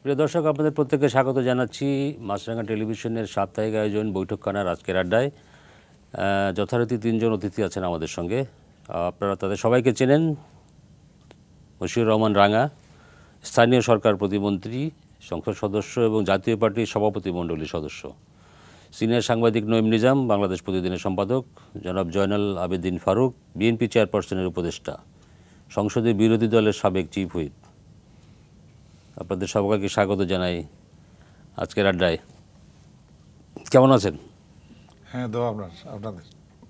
প্রিয় দর্শক, আপনাদের প্রত্যেককে স্বাগত জানাচ্ছি মাছরাঙা টেলিভিশনের সাপ্তাহিক আয়োজন বৈঠক খানার আজকের আড্ডায়। যথারীতি তিনজন অতিথি আছেন আমাদের সঙ্গে। আপনারা তাদের সবাইকে চেনেন। মশিউর রহমান রাঙা, স্থানীয় সরকার প্রতিমন্ত্রী, সংসদ সদস্য এবং জাতীয় পার্টির সভাপতি মণ্ডলীর সদস্য। সিনিয়র সাংবাদিক নঈম নিজাম, বাংলাদেশ প্রতিদিনের সম্পাদক। জনাব জয়নাল আবেদিন ফারুক, বিএনপি চেয়ারপারসনের উপদেষ্টা, সংসদের বিরোধী দলের সাবেক চিফ হুইপ। আপনাদের সবাইকে স্বাগত জানাই আজকের আড্ডায়। কেমন আছেন? হ্যাঁ, দোয়া আপনাদের।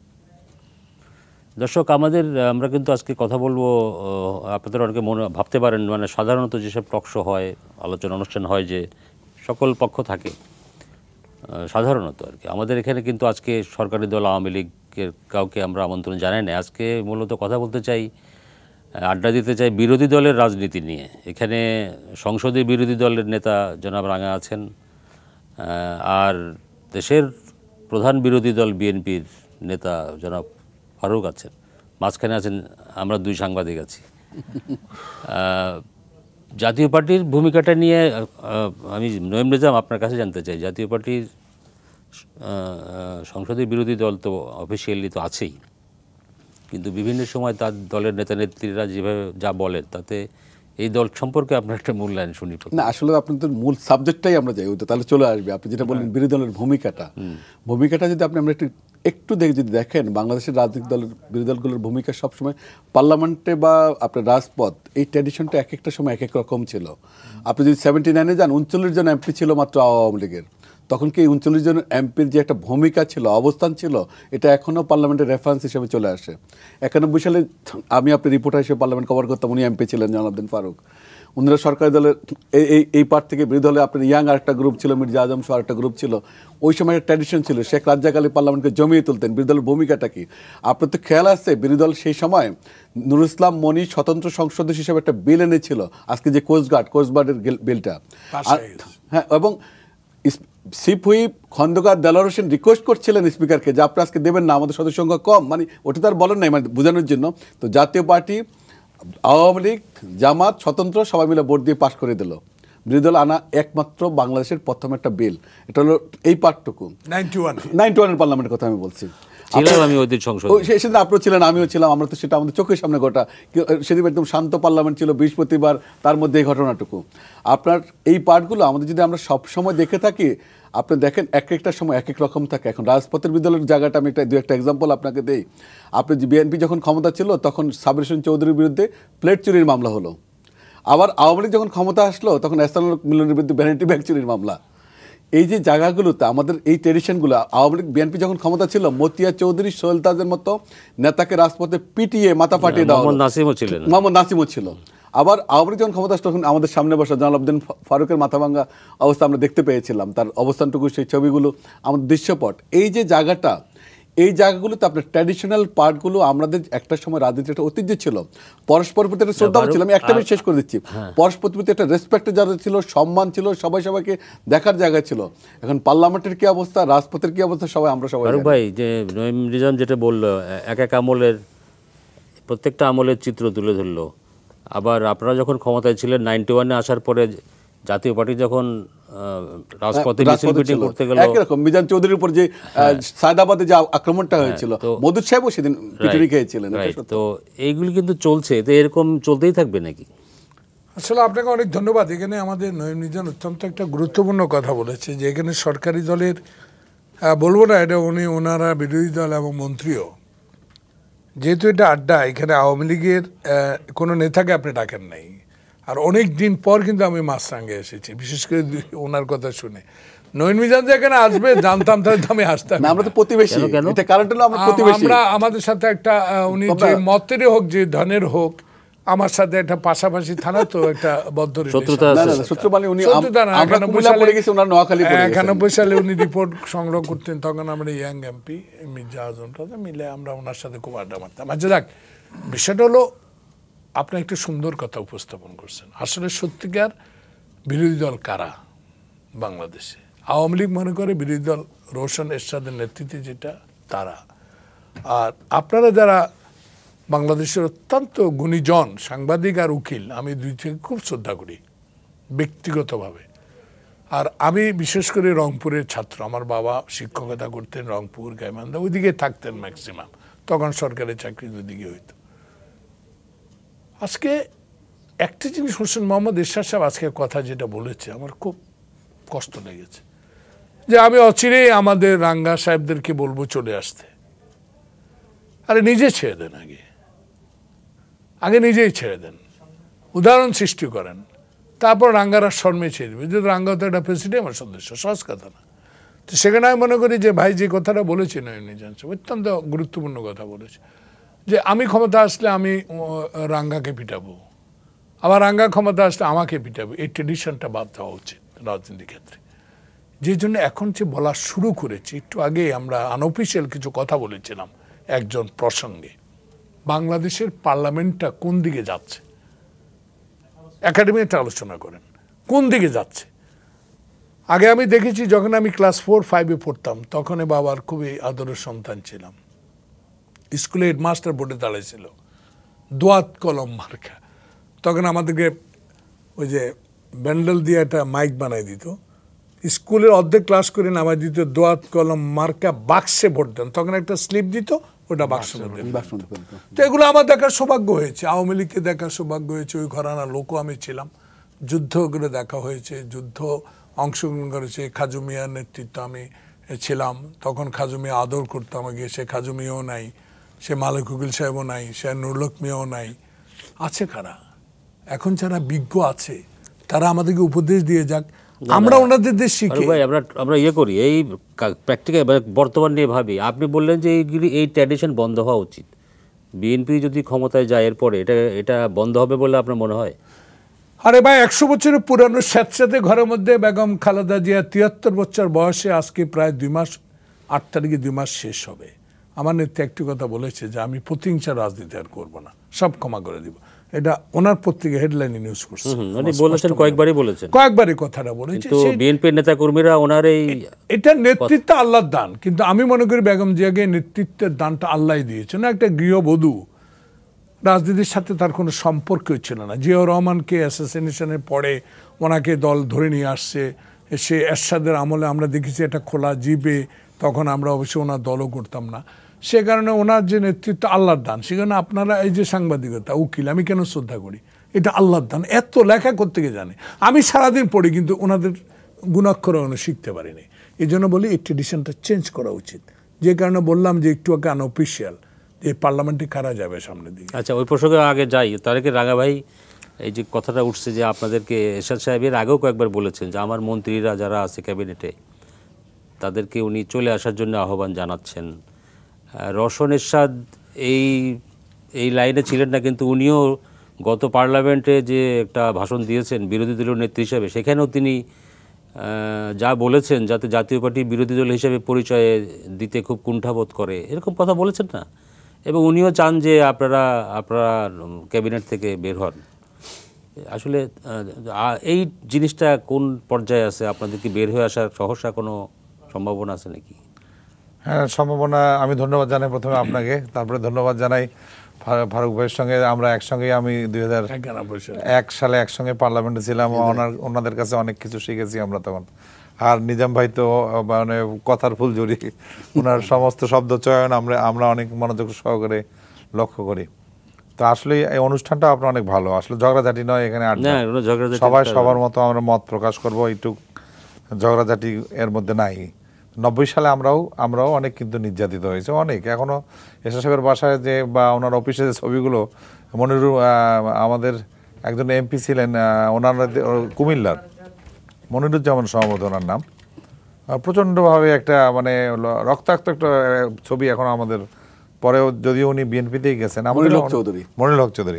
দর্শক, আমরা কিন্তু আজকে কথা বলবো, আপনাদের অনেকে ভাবতে পারেন মানে সাধারণত যেসব টক শো হয়, আলোচনা অনুষ্ঠান হয় যে সকল পক্ষ থাকে সাধারণত আর কি। আমাদের এখানে কিন্তু আজকে সরকারি দল আওয়ামী লীগের কাউকে আমরা আমন্ত্রণ জানাই না। আজকে মূলত কথা বলতে চাই, আড্ডা দিতে চাই বিরোধী দলের রাজনীতি নিয়ে। এখানে সংসদের বিরোধী দলের নেতা জনাব রাঙা আছেন, আর দেশের প্রধান বিরোধী দল বিএনপির নেতা জনাব ফারুক আছেন, মাঝখানে আছেন আমরা দুই সাংবাদিক আছি। জাতীয় পার্টির ভূমিকাটা নিয়ে আমি নঈম নিজাম আপনার কাছে জানতে চাই। জাতীয় পার্টির সংসদের বিরোধী দল তো অফিসিয়ালি তো আছেই, কিন্তু বিভিন্ন সময় তার দলের নেতা নেত্রীরা যেভাবে যা বলেন তাতে এই দল সম্পর্কে আপনার একটা মূল্যায়ন শুনি না। আসলে আপনাদের মূল সাবজেক্টটাই আমরা যাই, ওইটা তাহলে চলে আসবে। আপনি যেটা বললেন বিরোধী দলের ভূমিকাটা যদি আমরা একটু যদি দেখেন, বাংলাদেশের রাজনৈতিক দলের বিরোধী দলগুলোর ভূমিকা সবসময় পার্লামেন্টে বা আপনার রাজপথ, এই ট্র্যাডিশনটা এক একটা সময় এক এক রকম ছিল। আপনি যদি 79-এ যান, 39 জন এমপি ছিল মাত্র আওয়ামী লীগের। তখন কি 39 জন এমপির যে একটা ভূমিকা ছিল, অবস্থান ছিল, এটা এখনও পার্লামেন্টের রেফারেন্স হিসেবে চলে আসে। 91 সালে আমি আপনার রিপোর্টার হিসেবে পার্লামেন্ট কভার করতাম, উনি এমপি ছিলেন জনাবদ্দিন ফারুক। উনারা সরকারি দলের এই পার্ট থেকে বিরোধী দলে আপনার ইয়াং আরেকটা গ্রুপ ছিল, মির্জা আজম সহ আরেকটা গ্রুপ ছিল। ওই সময় একটা ট্র্যাডিশন ছিল, শেখ রাজ্জাক আলী পার্লামেন্টকে জমিয়ে তুলতেন। বিরোধী দলের ভূমিকাটা কি আপনার তো খেয়াল আসছে? বিরোধী দল সেই সময় নুরুল ইসলাম মনি স্বতন্ত্র সংসদ হিসেবে একটা বিল এনেছিল, আজকে যে কোস্টগার্ডের বিলটা। হ্যাঁ, এবং chief whip Khandaker Delwar Hossain request করছিলেন স্পিকারকে যে আপনি আজকে দেবেন না, আমাদের সদস্য সংখ্যা কম, মানে ওটা তো আর বলেন নাই, মানে বোঝানোর জন্য। তো জাতীয় পার্টি, আওয়ামী লীগ, জামাত, স্বতন্ত্র সবাই মিলে ভোট দিয়ে পাশ করে দিল। বিরোধী দল আনা একমাত্র বাংলাদেশের প্রথম একটা বিল, এটা হলো এই পার্টটুকু 91-এর পার্লামেন্টের কথা আমি বলছি। সেদিন আপনিও ছিলেন, আমিও ছিলাম, আমরা তো সেটা আমাদের চোখের সামনে ঘটা। সেদিন একদম শান্ত পার্লামেন্ট ছিল, বৃহস্পতিবার, তার মধ্যে এই ঘটনাটুকু। আপনার এই পার্টগুলো আমাদের যদি আমরা সবসময় দেখে থাকি, আপনি দেখেন এক একটা সময় এক এক রকম থাকে। এখন রাজপথের বিদ্যালয়ের জায়গাটা আমি দু একটা এক্সাম্পল আপনাকে দেই। আপনি বিএনপি যখন ক্ষমতা ছিল তখন সাবির হোসেন চৌধুরীর বিরুদ্ধে প্লেট চুরির মামলা হলো। আবার আওয়ামী লীগ যখন ক্ষমতা আসলো তখন এহসানুল মিলনের বিরুদ্ধে ভ্যানিটি ব্যাগ চুরির মামলা। এই যে জায়গাগুলোতে আমাদের এই ট্রেডিশনগুলো, আওয়ামী লীগ বিএনপি যখন ক্ষমতা ছিল, মতিয়া চৌধুরী, সোহেল তাজের মতো নেতাকে রাজপথে পিটিয়ে মাথা ফাটিয়ে দেওয়া, মোহাম্মদ নাসিমও ছিল। আবার আওয়ামী লীগ যখন ক্ষমতা আসলো তখন আমাদের সামনে বসা জনাবদ্দিন ফারুকের মাথা ভাঙ্গা অবস্থা আমরা দেখতে পেয়েছিলাম, তার অবস্থানটুকু, সেই ছবিগুলো আমাদের দৃশ্যপট। এই যে জায়গাটা, এই জায়গাগুলোতে আপনার ট্র্যাডিশনাল পার্টগুলো আমাদের একটা সময় রাজনীতির একটা ঐতিহ্য ছিল। পরস্পর প্রতি একটা শ্রদ্ধা ছিল। আমি একটা মিনিট শেষ করে দিচ্ছি। পরস্পর প্রতি একটা রেসপেক্টের জায়গা ছিল, সম্মান ছিল, সবাইকে দেখার জায়গা ছিল। এখন পার্লামেন্টের কি অবস্থা, রাজপথের কি অবস্থা, আমরা সবাই ভাই যে নঈম নিজাম যেটা বললো, এক আমলের প্রত্যেকটা আমলের চিত্র তুলে ধরলো। আবার আপনারা যখন ক্ষমতায় ছিলেন 91-এ আসার পরে জাতীয় পার্টি যখন রাজপথে মিছিল মিটিং করতে গেল, একরকম মিজান চৌধুরীর উপর যে সায়দাবাদে যে আক্রমণটা হয়েছিল, মধুর সাহেবও সেদিন পিটুনি খেয়েছিলেন। তো এইগুলি কিন্তু চলছে, তো এরকম চলতেই থাকবে নাকি? আসলে আপনাকে অনেক ধন্যবাদ। এখানে আমাদের নঈম নিজাম অত্যন্ত একটা গুরুত্বপূর্ণ কথা বলেছে যে এখানে সরকারি দলের, বলবো না এটা ওনারা বিরোধী দল এবং মন্ত্রীও, যেহেতু এটা আড্ডা, এখানে আওয়ামী লীগের কোনো নেতাকে আপনি ডাকেন নাই। আর অনেক দিন পর কিন্তু আমি মাছরাঙ্গে এসেছি, বিশেষ করে ওনার কথা শুনে। নঈম নিজাম যে এখানে আসবে জানতাম, তাহলে আমি আসতাম। আমরা তো প্রতিবেশী, এটা কারণ হলো আমরা প্রতিবেশী। আমরা আমাদের সাথে একটা উনি যে মতেরই হোক, যে ধনের হোক, আমার সাথে একটা পাশাপাশি থানা, তো একটা বদ্ধ শত্রুতা। 91 সালে উনি রিপোর্ট সংগ্রহ করতেন, তখন আমরা ইয়াং এমপি মির্জা আজমটা মিলে আমরা ওনার সাথে খুব আড্ডা মারতাম। আচ্ছা যাক, বিষয়টা হলো আপনি একটা সুন্দর কথা উপস্থাপন করছেন। আসলে সত্যিকার বিরোধী দল কারা বাংলাদেশে? আওয়ামী লীগ মনে করে বিরোধী দল রোশন এরশাদের নেতৃত্বে যেটা, তারা। আর আপনারা যারা বাংলাদেশের অত্যন্ত গুণীজন সাংবাদিক আর উকিল, আমি দুই থেকে খুব শ্রদ্ধা করি, ব্যক্তিগতভাবে। আর আমি বিশেষ করে রংপুরের ছাত্র, আমার বাবা শিক্ষকতা করতেন রংপুর, গাইবান্ধা, ওইদিকে থাকতেন ম্যাক্সিমাম, তখন সরকারি চাকরি ওইদিকে হইতো। আজকে একটা জিনিস হোসেন মোহাম্মদ এরশাদ সাহেব আজকে কথা যেটা বলেছে আমার খুব কষ্ট লেগেছে, যে আমি অচিরেই আমাদের রাঙ্গা সাহেবদেরকে বলবো চলে আসতে। আরে নিজে ছেড়ে দেন, আগে নিজেই ছেড়ে দেন, উদাহরণ সৃষ্টি করেন, তারপর রাঙ্গারা শর্মে ছেড়ে দেবে। যদি রাঙ্গা তো একটা প্রেসিডেন্ট সদস্য, সহজ কথা না। তো সেখানে আমি মনে করি যে ভাই যে কথাটা বলেছি নয়নি জানছে অত্যন্ত গুরুত্বপূর্ণ কথা বলেছে, যে আমি ক্ষমতা আসলে আমি রাঙ্গাকে পিটাবো, আবার রাঙ্গা ক্ষমতা আসলে আমাকে পিটাবো। এই ট্রেডিশনটা বাদ দেওয়া উচিত রাজনীতির ক্ষেত্রে। যে জন্য এখন যে বলা শুরু করেছি, একটু আগে আমরা আনঅফিসিয়াল কিছু কথা বলেছিলাম একজন প্রসঙ্গে, বাংলাদেশের পার্লামেন্টটা কোন দিকে যাচ্ছে, একাডেমি একটা আলোচনা করেন কোন দিকে যাচ্ছে। আগে আমি দেখেছি যখন আমি ক্লাস 4-5-এ পড়তাম, তখন বাবার খুবই আদরের সন্তান ছিলাম, স্কুলে হেডমাস্টার বোর্ডে দাঁড়াইছিল, দোয়াত কলম মার্কা। তখন আমাদেরকে ওই যে ব্যান্ডেল দিয়ে একটা মাইক বানাই দিত, স্কুলের অর্ধেক ক্লাস করে নামাই দিত, দোয়াত কলম মার্কা বাক্সে ভোট দেন, তখন একটা স্লিপ দিত, ওটা বাক্সে ভোট দেন। তো এগুলো আমার দেখার সৌভাগ্য হয়েছে, আওয়ামী লীগকে দেখার সৌভাগ্য হয়েছে, ওই ঘরানার লোকও আমি ছিলাম, যুদ্ধগুলো দেখা হয়েছে, যুদ্ধ অংশগ্রহণ করেছে, খাজু মিয়ার নেতৃত্ব আমি ছিলাম, তখন খাজু মিয়া আদর করতো আমাকে, সে খাজু মিয়াও নাই, সে মালিক উকিল সাহেবও নাই, সে নুরুলক মিয়াও নাই। আছে কারা এখন যারা বিজ্ঞ আছে, তারা আমাদেরকে উপদেশ দিয়ে যাক, আমরা ওনাদের দেশ শিখি। ভাই আমরা ইয়ে করি, এই প্র্যাকটিক্যাল বর্তমান নিয়ে ভাবি। আপনি বললেন যে এই ট্র্যাডিশন বন্ধ হওয়া উচিত। বিএনপি যদি ক্ষমতায় যায় এরপরে এটা বন্ধ হবে বলে আপনার মনে হয়? আরে ভাই, 100 বছরের পুরানো স্যাঁতস্যাঁতে ঘরের মধ্যে বেগম খালেদা জিয়া 73 বছর বয়সে আজকে প্রায় 2 মাস, 8 তারিখে 2 মাস শেষ হবে। আমার নেত্রী একটি কথা বলেছে যে আমি প্রতিহিংসা রাজনীতি আর করবো না, সব ক্ষমা করে দিব। এটা ওনার পত্রিকা হেডলাইনে নিউজ করছে, বলেছেন, কয়েকবারই কথাটা বলেছে। বিএনপির নেতা কর্মীরা ওনার এটা নেতৃত্ব আল্লাহর দান, কিন্তু আমি মনে করি বেগম জিয়াকে নেতৃত্বের দানটা আল্লাহ দিয়েছে না। একটা গৃহবধূ, রাজনীতির সাথে তার কোনো সম্পর্কই ছিল না। জিয়াউর রহমানকে অ্যাসাসিনেশনের পরে ওনাকে দল ধরে নিয়ে আসছে, সে এরশাদের আমলে আমরা দেখেছি একটা খোলা জিপে, তখন আমরা অবশ্যই ওনার দলও করতাম না। সে কারণে ওনার যে নেতৃত্ব আল্লাহর দান। সেখানে আপনারা এই যে সাংবাদিকতা, উকিল, আমি কেন শ্রদ্ধা করি, এটা আল্লাহর দান। এত লেখা করতে গিয়ে জানে, আমি সারাদিন পড়ি কিন্তু ওনাদের গুণাক্ষর শিখতে পারিনি। এই জন্য বলি এই ট্রেডিশনটা চেঞ্জ করা উচিত। যে কারণে বললাম যে একটু আগে আনঅফিসিয়াল, যে পার্লামেন্টে কারা যাবে সামনের দিকে। আচ্ছা, ওই প্রসঙ্গে আগে যাই। তার আগে রাঙা ভাই, এই যে কথাটা উঠছে যে আপনাদেরকে এরশাদ সাহেবের আগেও কয়েকবার বলেছেন যে আমার মন্ত্রীরা যারা আছে ক্যাবিনেটে, তাদেরকে উনি চলে আসার জন্য আহ্বান জানাচ্ছেন। রওশন এরশাদ এই লাইনে ছিলেন না, কিন্তু উনিও গত পার্লামেন্টে যে একটা ভাষণ দিয়েছেন বিরোধী দলীয় নেত্রী হিসাবে, সেখানেও তিনি যা বলেছেন, যাতে জাতীয় পার্টি বিরোধী দল হিসেবে পরিচয় দিতে খুব কুণ্ঠাবোধ করে, এরকম কথা বলেছেন না? এবং উনিও চান যে আপনারা ক্যাবিনেট থেকে বের হন। আসলে এই জিনিসটা কোন পর্যায়ে আছে? আপনাদের কি বের হয়ে আসার সহসা কোনো সম্ভাবনা আছে নাকি? হ্যাঁ, সম্ভাবনা। আমি ধন্যবাদ জানাই প্রথমে আপনাকে, তারপরে ধন্যবাদ জানাই ফারুক ভাইয়ের সঙ্গে আমরা একসঙ্গে, আমি 2001 সালে একসঙ্গে পার্লামেন্টে ছিলাম, ওনাদের কাছে অনেক কিছু শিখেছি আমরা তখন। আর নিজাম ভাই তো মানে কথার ফুলঝুরি, ওনার সমস্ত শব্দ চয়ন আমরা অনেক মনোযোগ সহকারে লক্ষ্য করি। তো আসলে এই অনুষ্ঠানটা আপনার অনেক ভালো, আসলে ঝগড়াঝাটি নয়, এখানে সবাই সবার মতো আমরা মত প্রকাশ করবো, একটু ঝগড়াঝাটি এর মধ্যে নাই। 90 সালে আমরাও অনেক কিন্তু নির্যাতিত হয়েছে, অনেক। এখনো এরশাদ সাহেবের বাসায় যে বা ওনার অফিসে যে ছবিগুলো, আমাদের একজন এমপি ছিলেন ওনার কুমিল্লার, মনিরুজ্জামান সম্ভবত ওনার নাম, প্রচণ্ডভাবে একটা মানে রক্তাক্ত একটা ছবি এখন আমাদের, পরেও যদিও উনি বিএনপিতেই গেছেন, মনিরুল হক চৌধুরী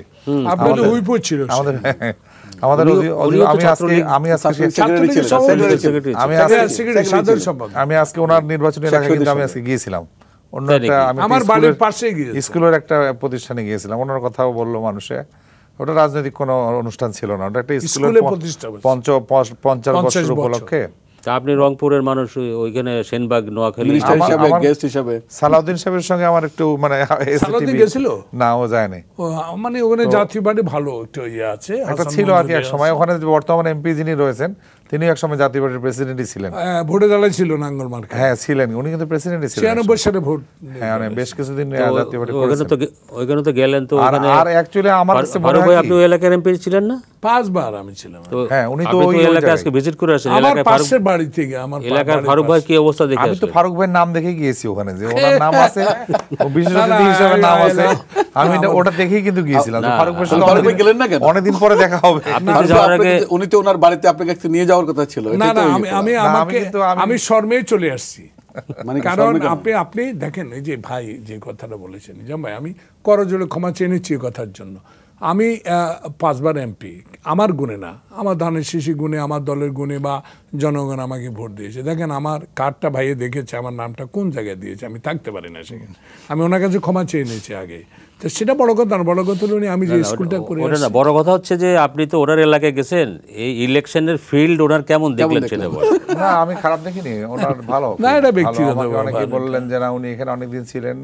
আমাদের আমি আজকে ওনার নির্বাচনী এলাকায় কিন্তু আমি আজকে গিয়েছিলাম, অন্য একটা স্কুলের একটা প্রতিষ্ঠানে গিয়েছিলাম। ওনার কথাও বললো মানুষে, ওটা রাজনৈতিক কোনো অনুষ্ঠান ছিল না, ওটা একটা স্কুলের 50 বছর উপলক্ষে তা আপনি রংপুরের মানুষ, ওইখানে সেনবাগ, নোয়াখালী, মিনিস্টার হিসাবে, গেস্ট হিসাবে সালাউদ্দিন সাহেবের সঙ্গে আমার একটু মানে সালাউদ্দিন গেছিল? না, ও যায়নি। মানে ওখানে জাতীয় পার্টি ভালো একটু ইয়ে আছে, একটা ছিল আর কি এক সময়। ওখানে বর্তমানে এমপি যিনি রয়েছেন তিনি এক সময় জাতীয় পার্টির প্রেসিডেন্টই ছিলেন। ভোটে দাঁড়াই ছিল নাঙ্গল মার্কা। হ্যাঁ ছিলেন, উনি কিন্তু প্রেসিডেন্টই ছিলেন 96 সালে ভোট। হ্যাঁ, বেশ কিছুদিন জাতীয় পার্টি ওইখানে তো গেলেন। তো আর অ্যাকচুয়ালি আমার কাছে মনে ফারুক হয় ভাই, আপনি ওই এলাকার এমপি ছিলেন না? 5 বার আমি ছিলাম। তো হ্যাঁ, উনি তো আপনি ওই এলাকায় আজকে ভিজিট করে আসেন। আমার এলাকায় ফারুক, পাশের বাড়ি থেকে, আমার এলাকার ফারুক ভাই কি অবস্থা দেখে আমি তো আসলেন? ফারুক ভাইয়ের নাম দেখে গিয়েছি ওখানে, যে ওনার নাম আছে, ও বিশেষ অতিথি হিসেবে নাম আছে, আমি ওটা দেখেই কিন্তু গিয়েছিলাম। তো ফারুক ভাইয়ের সাথে ফারুক ভাই গেলেন না কেন? অনেকদিন পরে দেখা হবে। আপনি যাওয়ার আগে উনি তো ওনার বাড়িতে আপনাকে কাছে নিয়ে যাওয়ার কথা ছিল। না এটাই না, তো আমি শর্মেই চলে আসছি। মানে কি কারণ শর্মে কেন? আপনি দেখেন, এই যে ভাই যে কথাটা বলেছেন, নিজাম ভাই, আমি করজোড়ে ক্ষমা চেয়ে নিচ্ছি এই কথার জন্য। আমি 5 বার এমপি, আমার গুণে না, আমার ধানের শিশি গুণে, আমার দলের গুণে, বা জনগণ আমাকে ভোট দিয়েছে। দেখেন আমার কার্ডটা ভাইয়ে দেখেছে, আমার নামটা কোন জায়গায় দিয়েছে, আমি থাকতে পারি না সেখানে। আমি ওনার কাছে ক্ষমা চেয়ে নিয়েছি আগে। তো সেটা বড় কথা না, বড় কথা হলো আমি যে স্কুলটা করে ওটা না, বড় কথা হচ্ছে যে আপনি তো ওনার এলাকায় গেছেন, এই ইলেকশনের ফিল্ড ওনার কেমন দেখলেন সেটা বলেন। না, আমি খারাপ দেখিনি, ওনার ভালো। না, এটা ভালো। ব্যক্তিগত আমাকে ব্যাপার। অনেকে বললেন যে না, উনি এখানে অনেকদিন ছিলেন,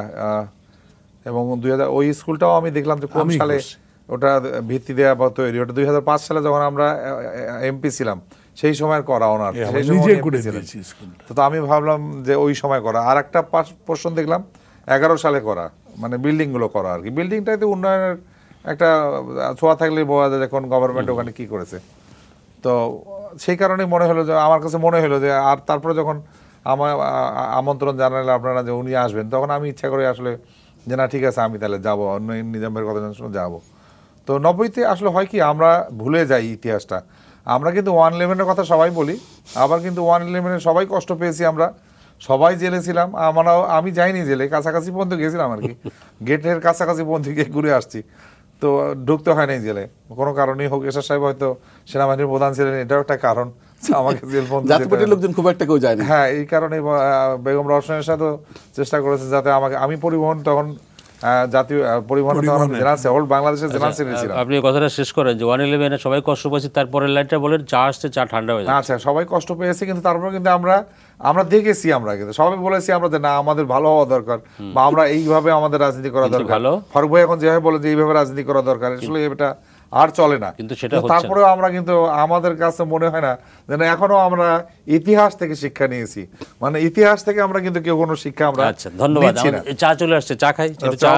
এবং 2000 ওই স্কুলটাও আমি দেখলাম যে কোন সালে ওটা ভিত্তি দেওয়া বা তৈরি, ওটা 2005 সালে যখন আমরা এমপি ছিলাম সেই সময় করা ওনার, সেই সময় নিজে উনি করে MP ছিলেন। দিয়েছি স্কুলটা। তো আমি ভাবলাম যে ওই সময় করা। আর একটা পোর্শন দেখলাম 11 সালে করা, মানে বিল্ডিং গুলো করা আর কি। বিল্ডিংটাতে উন্নয়নের একটা ছোঁয়া থাকলে বোঝা যায় কোন গভর্নমেন্ট ওখানে কি করেছে। তো সেই কারণে মনে হলো যে, আমার কাছে মনে হলো যে, আর তারপরে যখন আমার আমন্ত্রণ জানালে আপনারা যে উনি আসবেন, তখন আমি ইচ্ছা করে আসলে যে না ঠিক আছে, আমি তাহলে যাবো, নিজামের কথা জানার যাবো। তো 90-তে আসলে হয় কি, আমরা ভুলে যাই ইতিহাসটা। আমরা কিন্তু 111-এর কথা সবাই বলি, আবার কিন্তু 111-এ সবাই কষ্ট পেয়েছি, আমরা সবাই জেলে ছিলাম। আমি যাইনি জেলে, কাছাকাছি পর্যন্ত গেছিলাম আর কি, গেটের কাছাকাছি পর্যন্ত গিয়ে ঘুরে আসছি। তো ঢুকতে হয় নাই জেলে, কোনো কারণেই হোক। এরশাদ সাহেব হয়তো সেনাবাহিনীর প্রধান ছিলেন, এটাও একটা কারণ আমাকে জেল পর্যন্ত জাতীয় পার্টির লোকজন খুব একটা কেউ যায়নি। হ্যাঁ, এই কারণে বেগম রওশনের সাথেও চেষ্টা করেছে যাতে আমি পরিবহন তখন জাতীয় পরিবহন ওল্ড বাংলাদেশের জেনারেল সেক্রেটারি ছিলাম। আপনি এই কথাটা শেষ করেন যে 111-এ সবাই কষ্ট পেয়েছে, তারপরের লাইনটা বলেন চা আসছে, চা ঠান্ডা হয়ে যায়। আচ্ছা, সবাই কষ্ট পেয়েছে, কিন্তু তারপর কিন্তু আমরা দেখেছি, আমরা কিন্তু সবাই বলেছি আমরা যে না, আমাদের ভালো হওয়া দরকার, বা আমরা এইভাবে আমাদের রাজনীতি করা দরকার। ফারুক ভাই এখন যেভাবে বলে যে এইভাবে রাজনীতি করা দরকার, আসলে এটা আর চলে না। কিন্তু সেটা তারপরেও আমরা কিন্তু, আমাদের কাছে মনে হয় না যেন এখনো আমরা ইতিহাস থেকে শিক্ষা নিয়েছি, মানে ইতিহাস থেকে আমরা কিন্তু কেউ কোনো শিক্ষা আমরা। আচ্ছা, ধন্যবাদ। চা চলে আসছে, চা খাই।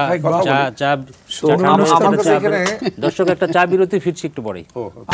দর্শক, একটা চা বিরতি, ফিরছি একটু পরেই।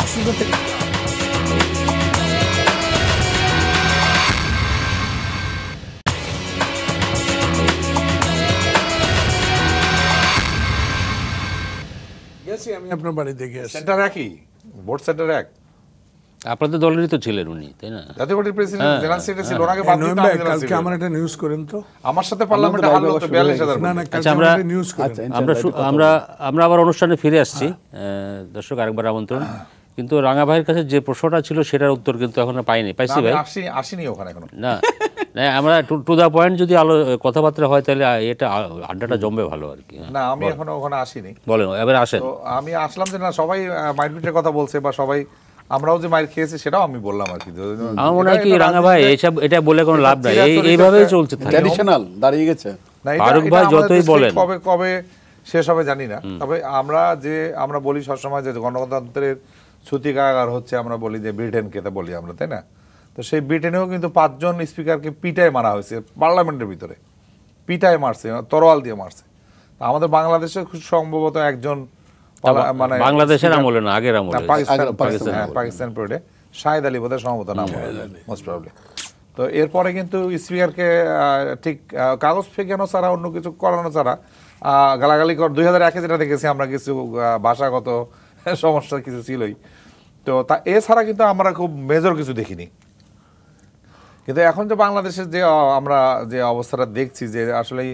আমি আপনার বাড়ি দেখে আসছি। সেন্টার একই, ভোট সেন্টার এক। আপনাদের দলেরই তো ছিলেন উনি, তাই না? জাতীয় পার্টির প্রেসিডেন্ট, জেনারেল সেক্রেটারি ছিল, ওনাকে বাদ দিতে আমি জেনারেল কালকে আমার একটা নিউজ করেন তো। আমার সাথে পার্লামেন্টে হারলো তো 42,000। না না, কালকে আমরা একটা নিউজ করেন। আমরা আবার অনুষ্ঠানে ফিরে আসছি। দর্শক, আরেকবার আমন্ত্রণ। কিন্তু রাঙা ভাইয়ের কাছে যে প্রশ্নটা ছিল সেটার উত্তর কিন্তু এখন পাইছি ভাই। আসিনি ওখানে এখনো। না, আমরা টু দা পয়েন্ট যদি কথাবার্তা হয়, তাহলে এটা আড্ডাটা জমবে ভালো আর কি। না, আমি এখনো ওখানে আসিনি। বলেন, এবার আসেন। তো আমি আসলাম যে না, সবাই মাইরপিটের কথা বলছে, বা সবাই আমরাও যে মাইর খেয়েছি সেটাও আমি বললাম আর কি। আমার মনে হয় কি, রাঙা ভাই এটা বলে কোনো লাভ নাই, এইভাবেই চলছে থাকে। ট্র্যাডিশনাল দাঁড়িয়ে গেছে। ফারুক ভাই যতই বলেন, কবে শেষ হবে জানি না। তবে আমরা বলি সবসময় যে গণতন্ত্রের সূতিকাগার হচ্ছে, আমরা বলি যে ব্রিটেনকে তা বলি আমরা, তাই না? তো সেই ব্রিটেনেও কিন্তু 5 জন স্পিকারকে পিটায় মারা হয়েছে পার্লামেন্টের ভিতরে, পিটায় মারছে, তরোয়াল দিয়ে মারছে। আমাদের বাংলাদেশে খুব সম্ভবত একজন, মানে বাংলাদেশের আমলে না, আগের আমলে, পাকিস্তান পিরিয়ডে শাহেদ আলী বোধহয় সম্ভবত নাম, মোস্ট প্রবাবলি। তো এরপরে কিন্তু স্পিকারকে ঠিক কাগজ ফেঁকানো ছাড়া, অন্য কিছু করানো ছাড়া গালাগালি 2001-এ যেটা দেখেছি আমরা, কিছু ভাষাগত সমস্যা কিছু ছিলই। তো এছাড়া কিন্তু আমরা খুব মেজর কিছু দেখিনি। কিন্তু এখন যে বাংলাদেশের আমরা যে অবস্থাটা দেখছি, যে আসলে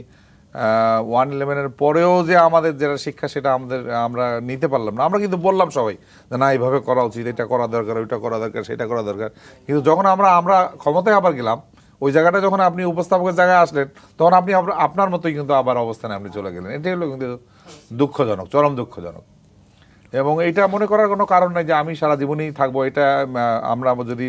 111-এর পরেও যে আমাদের যেটা শিক্ষা, সেটা আমরা নিতে পারলাম না। আমরা কিন্তু বললাম সবাই যে না, এইভাবে করা উচিত, এটা করা দরকার, ওইটা করা দরকার, সেটা করা দরকার। কিন্তু যখন আমরা ক্ষমতায় আবার গেলাম, ওই জায়গাটা যখন আপনি উপস্থাপকের জায়গায় আসলেন, তখন আপনি আপনার মতোই কিন্তু আবার অবস্থানে আপনি চলে গেলেন। এটাই হলো কিন্তু দুঃখজনক, চরম দুঃখজনক। এবং এইটা মনে করার কোনো কারণ নাই যে আমি সারা জীবনই থাকবো। এটা আমরা যদি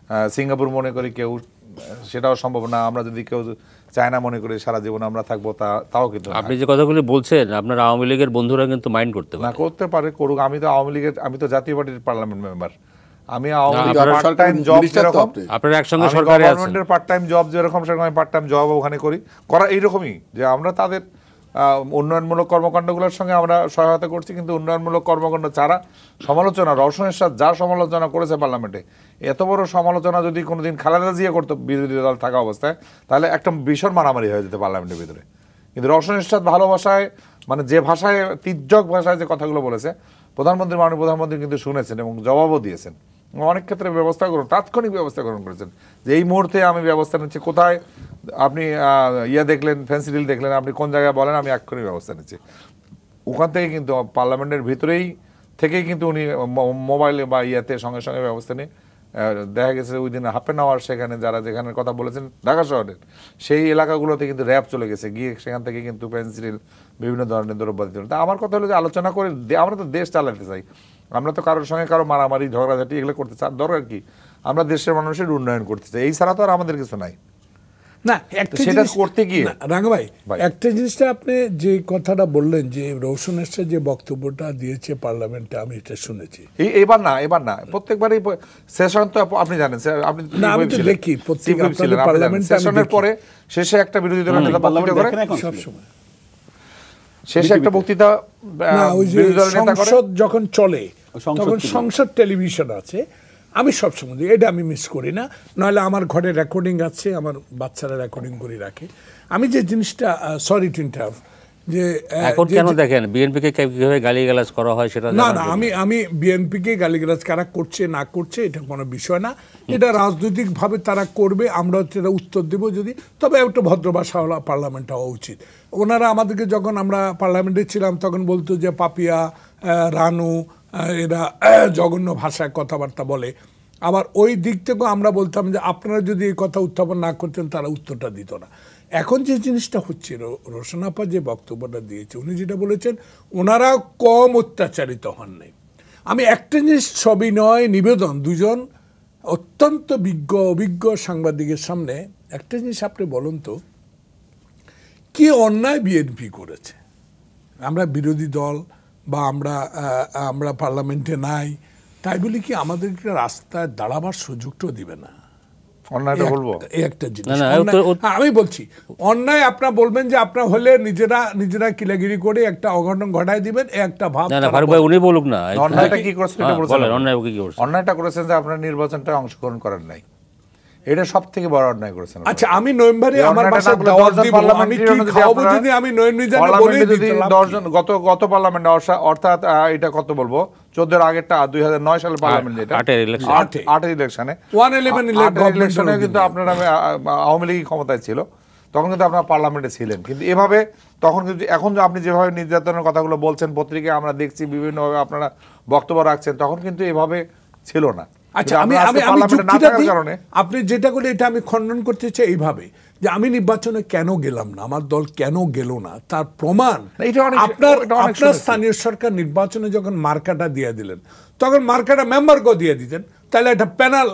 সিঙ্গাপুর মনে করি কেউ, সেটাও সম্ভব না। আমরা যদি কেউ চায়না মনে করি সারা জীবন আমরা থাকবো, তাও কিন্তু আপনি যে কথাগুলি বলছেন আপনার আওয়ামী লীগের বন্ধুরা কিন্তু মাইন্ড করতে না, পারে। করতে পারে, করুক। আমি তো আওয়ামী লীগের, আমি তো জাতীয় পার্টির পার্লামেন্ট মেম্বার। আমি আওয়ামী না, লীগের আপনারা পার্ট টাইম সরকার জব মিনিস্টার তো যেরকম, আপনি। আপনারা একসঙ্গে আমি সরকারে আছেন। গভর্নমেন্টের পার্ট টাইম জব যেরকম, সেরকম আমি পার্ট টাইম জব ওখানে করি। করা এইরকমই যে আমরা তাদের উন্নয়নমূলক কর্মকাণ্ডগুলোর সঙ্গে আমরা সহায়তা করছি, কিন্তু উন্নয়নমূলক কর্মকাণ্ড ছাড়া সমালোচনা, রওশনের সাথে যা সমালোচনা করেছে পার্লামেন্টে, এত বড় সমালোচনা যদি কোনোদিন খালেদা জিয়া করতো বিরোধী দল থাকা অবস্থায়, তাহলে একটা ভীষণ মারামারি হয়ে যেত পার্লামেন্টের ভিতরে। কিন্তু রওশনের সাথে ভালোবাসায়, মানে যে ভাষায়, তির্যক ভাষায় যে কথাগুলো বলেছে মাননীয় প্রধানমন্ত্রী কিন্তু শুনেছেন এবং জবাবও দিয়েছেন। অনেক ক্ষেত্রে ব্যবস্থা গ্রহণ, তাৎক্ষণিক ব্যবস্থা গ্রহণ করেছেন যে এই মুহূর্তে আমি ব্যবস্থা নিচ্ছি। কোথায় আপনি দেখলেন, ফেন্সিডিল দেখলেন, আপনি কোন জায়গায় বলেন, আমি এক্ষুনি ব্যবস্থা নিচ্ছি। ওখান থেকে কিন্তু পার্লামেন্টের ভিতরেই থেকেই কিন্তু উনি মোবাইলে বা সঙ্গে সঙ্গে ব্যবস্থা নিয়ে দেখা গেছে ওই দিন হাফ অ্যান আওয়ার সেখানে যারা যেখানে কথা বলেছেন ঢাকা শহরের সেই এলাকাগুলোতে কিন্তু র্যাব চলে গেছে, গিয়ে সেখান থেকে কিন্তু পেন্সিল, বিভিন্ন ধরনের দ্রব্যাদি। তা আমার কথা হলো যে আলোচনা করে, আমরা তো দেশ চালাতে চাই, আমরা তো কারোর সঙ্গে কারো মারামারি ঝগড়াঝাটি এগুলো করতে চাই, দরকার কি? আমরা দেশের মানুষের উন্নয়ন করতে চাই, এই ছাড়া তো আর আমাদের কিছু নাই। না, একটা সেটা জিনিস করতে গিয়ে রাঙা ভাই, একটা জিনিসটা আপনি যে কথাটা বললেন যে রওশনের সাথে যে বক্তব্যটা দিয়েছে পার্লামেন্টে, আমি এটা শুনেছি। এবার না প্রত্যেকবারই সেশন তো আপনি জানেন, আপনি না, আমি তো দেখি প্রত্যেক আপনাদের পার্লামেন্টে সেশনের পরে শেষে একটা বিরোধী দলের নেতা বক্তৃতা করে, সব সময় শেষে একটা বক্তৃতা না, ওই যে বিরোধী দলের নেতা করে। সংসদ যখন চলে সংসদ তখন ছিল। সংসদ টেলিভিশন আছে, আমি সবসময় এটা আমি মিস করি না, নাহলে আমার ঘরে রেকর্ডিং আছে, আমার বাচ্চারা রেকর্ডিং করে রাখে। আমি যে জিনিসটা, সরি টু ইন্টারাপ্ট, যে এখন কেন দেখেন বিএনপিকে কিভাবে গালিগালাজ করা হয় সেটা না না, আমি বিএনপিকে গালিগালাজ কারা করছে না করছে এটা কোনো বিষয় না, এটা রাজনৈতিকভাবে তারা করবে, আমরা সেটা উত্তর দেব যদি, তবে একটা ভদ্র ভাষা হলো পার্লামেন্ট হওয়া উচিত। ওনারা আমাদেরকে যখন আমরা পার্লামেন্টে ছিলাম তখন বলতো যে পাপিয়া, রানু, এরা জঘন্য ভাষায় কথাবার্তা বলে। আবার ওই দিক থেকেও আমরা বলতাম যে আপনারা যদি এই কথা উত্থাপন না করতেন তারা উত্তরটা দিত না। এখন যে জিনিসটা হচ্ছে, রওশন আপা যে বক্তব্যটা দিয়েছে, উনি যেটা বলেছেন ওনারা কম অত্যাচারিত হন নাই। আমি একটা জিনিস সবিনয় নিবেদন, দুজন অত্যন্ত অভিজ্ঞ সাংবাদিকের সামনে একটা জিনিস আপনি বলুন তো, কি অন্যায় বিএনপি করেছে? আমরা বিরোধী দল বা আমরা পার্লামেন্টে নাই, তাই বলি কি আমাদেরকে রাস্তায় দাঁড়াবার সুযোগটাও দিবে না? অন্যায়টা বলবো, এই একটা জিনিস আমি বলছি, অন্যায় আপনারা বলবেন যে আপনারা হলে নিজেরা কিলাগিরি করে একটা অঘটন ঘটায় দিবেন, একটা ভাব। ফারুক ভাই উনি বলুক না অন্যায়টা কি করেছেন এটা বলছেন। অন্যায়টা করেছেন যে আপনারা নির্বাচনটা অংশগ্রহণ করেন নাই, এটা সবথেকে বড় অন্যায় করেছেন। আচ্ছা, আমি নভেম্বরে আমার বাসায় দাওয়াত দিব, আমি কি খাওয়াবো যদি আমি নয়নমিজানে বলে দিই? 10 জন গত পার্লামেন্টে, অর্থাৎ এটা কত বলবো, 14 এর আগেরটা 2009 সালের পার্লামেন্ট, যেটা 8 এর ইলেকশনে 111 ইলেকশনে কিন্তু আপনারা আওয়ামী লীগ ক্ষমতায় ছিল, তখন কিন্তু আপনারা পার্লামেন্টে ছিলেন। কিন্তু এভাবে তখন কিন্তু, এখন আপনি যেভাবে নির্যাতনের কথাগুলো বলছেন, পত্রিকায় আমরা দেখছি বিভিন্নভাবে আপনারা বক্তব্য রাখছেন, তখন কিন্তু এভাবে ছিল না। আচ্ছা, আমি আপনি যেটা বলে এটা আমি খণ্ডন করতে চাই এইভাবে, যে আমি নির্বাচনে কেন গেলাম না, আমার দল কেন গেল না, তার প্রমাণ আপনার স্থানীয় সরকার নির্বাচনে যখন মার্কাটা দিয়ে দিলেন, তখন মার্কাটা মেম্বারকেও দিয়ে দিতেন, তাহলে একটা প্যানেল,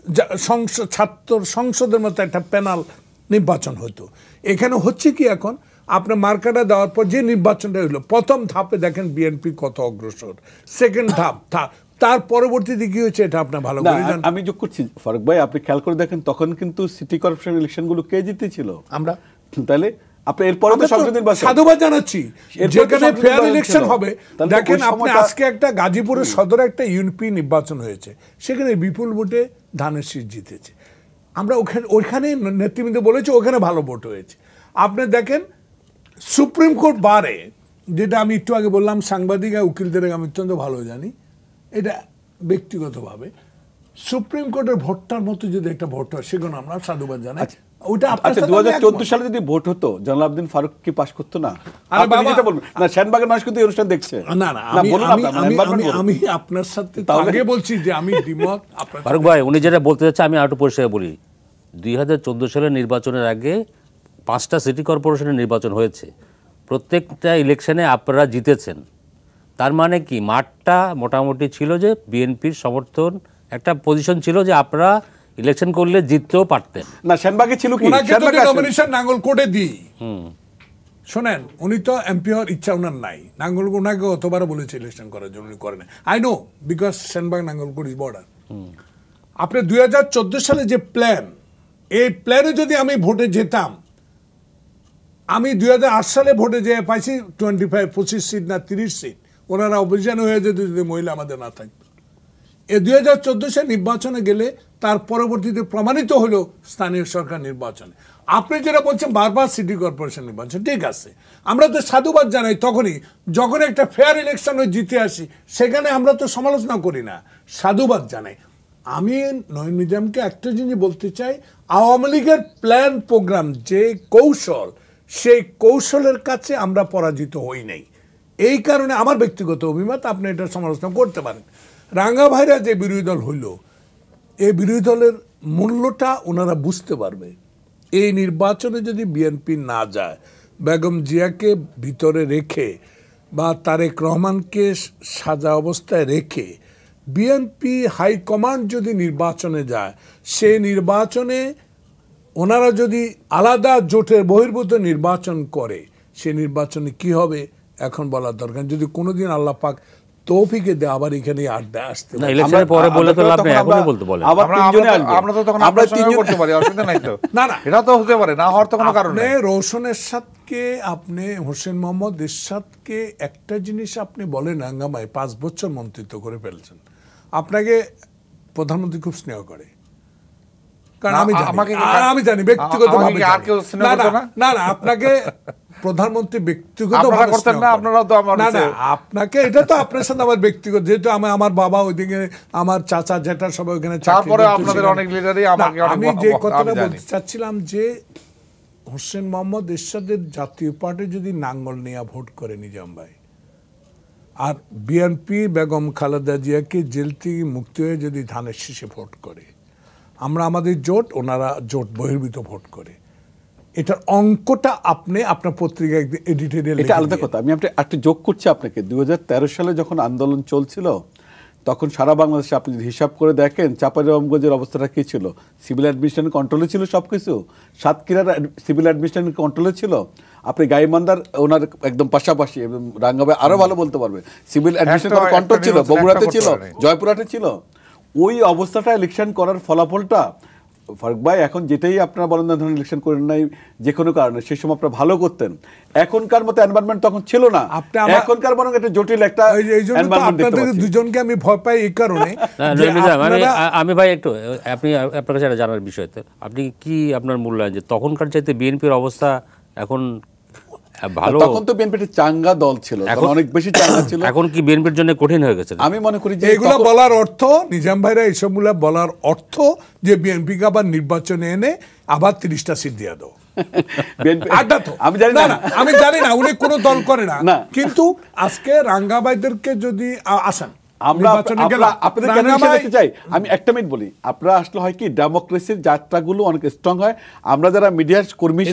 ছাত্র সংসদের মতো একটা প্যানেল নির্বাচন হতো। এখানে হচ্ছে কি, এখন আপনার মার্কাটা দেওয়ার পর যে নির্বাচনটা হলো, প্রথম ধাপে দেখেন বিএনপি কত অগ্রসর, সেকেন্ড ধাপ, তার পরবর্তীতে কি হয়েছে এটা আপনার ভালো করে জানেন। আমি যোগ করছি ফারুক ভাই, আপনি খেয়াল করে দেখেন তখন কিন্তু সিটি কর্পোরেশন ইলেকশন গুলো কে জিতেছিল? আমরা। তাহলে আপনি এরপরে তো সংসদ নির্বাচন, সাধুবাদ জানাচ্ছি, যেখানে ফেয়ার ইলেকশন হবে। দেখেন আপনি আজকে একটা গাজীপুরের সদরে একটা ইউপি নির্বাচন হয়েছে, সেখানে বিপুল ভোটে ধানের শীষ জিতেছে। আমরা ওইখানে নেতৃবৃন্দ বলেছে ওখানে ভালো ভোট হয়েছে। আপনি দেখেন সুপ্রিম কোর্ট বারে, যেটা আমি একটু আগে বললাম, সাংবাদিক আর উকিলদের আমি অত্যন্ত ভালো জানি, এটা ব্যক্তিগতভাবে সুপ্রিম কোর্টের ভোটটার মতো যদি একটা ভোট হয়, সেগুলো আমরা সাধুবাদ জানাই। ওইটা 2014 সালে যদি ভোট হতো, জালাল আবদিন ফারুক কি পাস করতো না? আপনি যেটা বলবেন না, শাহবাগের মানুষ কিন্তু এই অনুষ্ঠান দেখছে। না না, আমি আপনার সাথে আগে বলছি যে আমি দ্বিমত। ফারুক ভাই উনি যেটা বলতে চাচ্ছে আমি আরেকটু পরিষ্কার বলি, 2014 সালের নির্বাচনের আগে 5টা সিটি কর্পোরেশনের নির্বাচন হয়েছে, প্রত্যেকটা ইলেকশনে আপনারা জিতেছেন। তার মানে কি, মাঠটা মোটামুটি ছিল যে বিএনপির সমর্থন, একটা পজিশন ছিল যে আপনারা ইলেকশন করলে জিততেও পারতেন। না, সেনবাগে ছিল কি, ওনাকে যদি নমিনেশন নাঙ্গলকোটে দিই, শোনেন, উনি তো এমপি হওয়ার ইচ্ছা ওনার নাই। নাঙ্গল ওনাকে অতবার বলেছে ইলেকশন করার জন্য, উনি করেন। I know, because Senbag Nangalkot is border. আপনি 2014 সালে যে প্ল্যান, এই প্ল্যানে যদি আমি ভোটে যেতাম, আমি 2008 সালে ভোটে যে পাইছি 25 সিট না 30 সিট, ওনারা অভিযান হয়ে যেত যদি মহিলা আমাদের না থাকতো। এই 2014 সালে নির্বাচনে গেলে তার পরবর্তীতে প্রমাণিত হলো স্থানীয় সরকার নির্বাচনে। আপনি যেটা বলছেন বারবার সিটি কর্পোরেশন নির্বাচন, ঠিক আছে, আমরা তো সাধুবাদ জানাই তখনই যখন একটা ফেয়ার ইলেকশন জিতে আসি, সেখানে আমরা তো সমালোচনা করি না, সাধুবাদ জানাই। আমি নয়ন মিজামকে একটা জিনিস বলতে চাই, আওয়ামী লীগের প্ল্যান প্রোগ্রাম যে কৌশল, সেই কৌশলের কাছে আমরা পরাজিত হই নাই। এই কারণে আমার ব্যক্তিগত অভিমত, আপনি এটা সমালোচনা করতে পারেন। রাঙ্গা ভাইরা যে বিরোধী দল হইল, এই বিরোধী দলের মূল্যটা ওনারা বুঝতে পারবে। এই নির্বাচনে যদি বিএনপি না যায়, বেগম জিয়াকে ভিতরে রেখে বা তারেক রহমানকে সাজা অবস্থায় রেখে বিএনপি হাইকমান্ড যদি নির্বাচনে যায়, সেই নির্বাচনে ওনারা যদি আলাদা জোটের বহির্ভূত নির্বাচন করে, সে নির্বাচনে কি হবে এখন বলার দরকার। যদি কোনোদিন আল্লাহ পাক তৌফিকে দেয় আবার এখানে আড্ডা আসতে, না ইলেকশনের পরে বলে তো লাভ নেই, এখনই বলতে বলেন। আমরা তো তখন আমরা তিনজনে করতে পারি, অসুবিধা নাই তো। না না, এটা তো হতে পারে, না হওয়ার তো কোনো কারণ নেই। রওশন এরশাদকে, আপনি হোসেন মোহাম্মদ এরশাদকে একটা জিনিস আপনি বলেন, হাঙ্গামায় 5 বছর মন্ত্রিত্ব করে ফেলছেন। আপনাকে প্রধানমন্ত্রী খুব স্নেহ করে, কারণ আমি জানি ব্যক্তিগতভাবে। না না, আপনাকে প্রধানমন্ত্রী ব্যক্তিগত করতেন না, আপনারা তো আমার, না না, আপনাকে এটা তো আপনার সাথে আমার ব্যক্তিগত, যেহেতু আমার বাবা ওইদিকে, আমার চাচা জেঠা সবাই ওখানে, তারপরে আপনাদের অনেক লিডারই আমাকে, আমি যে কথাটা বলতে চাচ্ছিলাম যে হোসেন মোহাম্মদ এরশাদের জাতীয় পার্টি যদি নাঙ্গল নিয়ে ভোট করে নিজাম ভাই, আর বিএনপি বেগম খালেদা জিয়াকে জেল থেকে মুক্তি হয়ে যদি ধানের শীষে ভোট করে, আমরা আমাদের জোট, ওনারা জোট বহির্ভূত ভোট করে, এটার অঙ্কটা আপনি আপনার পত্রিকায় এডিটোরিয়াল, এটা আলাদা কথা। আমি একটা যোগ করছি আপনাকে, 2013 সালে যখন আন্দোলন চলছিল, তখন সারা বাংলাদেশে আপনি যদি হিসাব করে দেখেন, চাঁপাইনবাবগঞ্জের অবস্থাটা কী ছিল, সিভিল অ্যাডমিনিস্ট্রেশনের কন্ট্রোলে ছিল সব কিছু, সাতক্ষীরার সিভিল অ্যাডমিনিস্ট্রেশনের কন্ট্রোলে ছিল, আপনি গাইবান্ধার ওনার একদম পাশাপাশি, এবং রাঙ্গাবে আরও ভালো বলতে পারবে, সিভিল অ্যাডমিনিস্ট্রেশনের কন্ট্রোল ছিল, বগুড়াতে ছিল, জয়পুরহাটে ছিল। ওই অবস্থাটা ইলেকশন করার ফলাফলটা ফারুক ভাই, এখন যেটাই আপনারা বলেন না ধরনের ইলেকশন করেন নাই যে কোনো কারণে, সেই সময় আপনারা ভালো করতেন, এখনকার মতো এনভায়রনমেন্ট তখন ছিল না, এখনকার বরং একটা জটিল একটা এনভায়রনমেন্ট দেখতে পাচ্ছি। দুজনকে আমি ভয় পাই এই কারণে। আমি ভাই একটু আপনি আপনার কাছে জানার বিষয়, আপনি কি আপনার মূল্যায়ন যে তখনকার চাইতে বিএনপির অবস্থা এখন ভালো? তখন তো বিএনপির চাঙ্গা দল ছিল, এখন অনেক বেশি চাঙ্গা ছিল, এখন কি বিএনপির জন্য কঠিন হয়ে গেছে? আমি মনে করি যে এগুলো বলার অর্থ, নিজাম ভাইরা এইসবগুলো বলার অর্থ যে বিএনপিকে আবার নির্বাচনে এনে আবার 30টা সিট দিয়ে দাও। আমি জানি না, উনি কোনো দল করে না, কিন্তু আজকে রাঙ্গাবাইদেরকে যদি আসেন, আমি একটা মিনিট বলি, আপনারা আসলে হয় কি ডেমোক্রেসির যাত্রাগুলো অনেক স্ট্রং হয়। আমরা যারা মিডিয়ার কর্মী,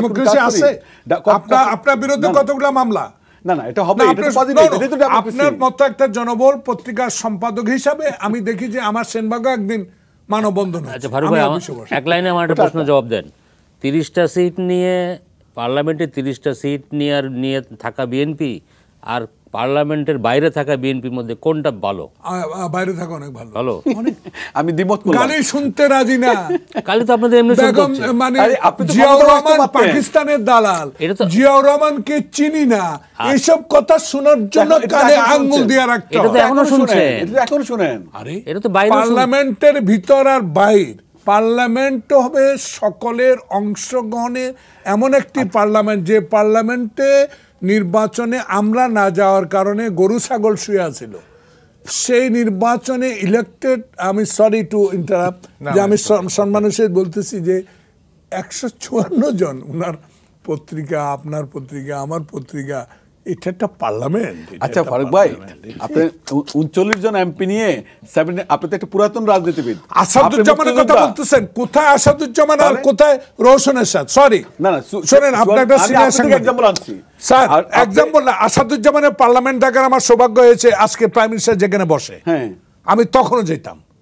আপনার বিরুদ্ধে কতগুলো মামলা, না না এটা হবে, আপনার মতো একটা জনবল পত্রিকার সম্পাদক হিসাবে আমি দেখি যে আমার সেনবাগও একদিন মানববন্ধন। আচ্ছা ফারুক ভাই, এক লাইনে আমার একটা প্রশ্ন জবাব দেন। 30টা সিট নিয়ে পার্লামেন্টে 30টা সিট নিয়ে থাকা বিএনপি আর পার্লামেন্টের বাইরে থাকা বিএনপির মধ্যে কোনটা ভালো? বাইরে থাকা অনেক ভালো। ভালো, আমি দ্বিমত করলাম। গালি শুনতে রাজি না, গালি তো আপনাদের এমনি শুনতে হচ্ছে। মানে জিয়াউর রহমান পাকিস্তানের দালাল, জিয়াউর রহমানকে চিনি না, এইসব কথা শোনার জন্য কানে আঙ্গুল দিয়ে রাখতে এটা তো এখনো শুনছেন, এখনো শুনেন। আরে এটা তো বাইরে, পার্লামেন্টের ভিতর আর বাইরে, পার্লামেন্ট হবে সকলের অংশগ্রহণের এমন একটি পার্লামেন্ট, যে পার্লামেন্টে নির্বাচনে আমরা না যাওয়ার কারণে গরু ছাগল শুয়ে ছিল, সেই নির্বাচনে ইলেক্টেড, আমি সরি টু ইন্টারাপ্ট, যে আমি সম্মানের সহিত বলতেছি যে 154 জন, ওনার পত্রিকা, আপনার পত্রিকা, আমার পত্রিকা, এটা একটা পার্লামেন্ট। আচ্ছা ফারুক ভাই, আপনি 39 জন এমপি নিয়ে আপনি তো একটা পুরাতন রাজনীতিবিদ, আসাদুজ্জামানের কথা বলতেছেন, কোথায় আসাদুজ্জামান আর কোথায় রওশন এরশাদ? সরি, না না শুনেন, আপনার একটা এক্সাম্পল আনছি স্যার, এক্সাম্পল না, আসাদুজ্জামানের পার্লামেন্ট ডাকার আমার সৌভাগ্য হয়েছে, আজকে প্রাইম মিনিস্টার যেখানে বসে, হ্যাঁ, আমি তখনও যেতাম,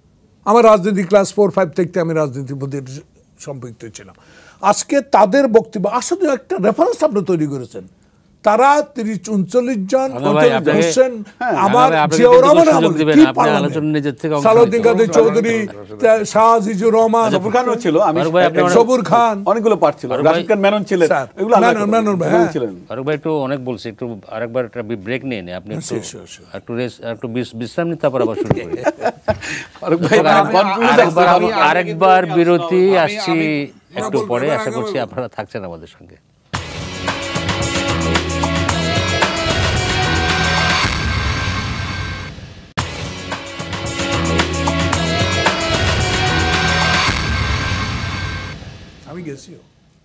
আমার রাজনীতি ক্লাস 4-5 থেকে আমি রাজনীতির প্রতি সম্পৃক্ত ছিলাম। আজকে তাদের বক্তব্য আসলে একটা রেফারেন্স আপনি তৈরি করেছেন। তারা 30-39 জন হোসেন আমার জিয়াউর রহমান সালাউদ্দিন কাদের চৌধুরী, শাহ আজিজুর রহমান, সবুর খান, অনেকগুলো পার্ট ছিল, রাশিদ খান মেনন ছিলেন, এগুলো মেনন ভাই ছিলেন। ফারুক ভাই একটু অনেক বলছি, একটু আরেকবার একটা ব্রেক নিয়ে নেই, আপনি একটু বিশ্রাম নিতে, তারপর আবার শুরু করি। ফারুক ভাই আরেকবার বিরতি, আসছি একটু পরে, আশা করছি আপনারা থাকছেন আমাদের সঙ্গে। আমি গেছিও,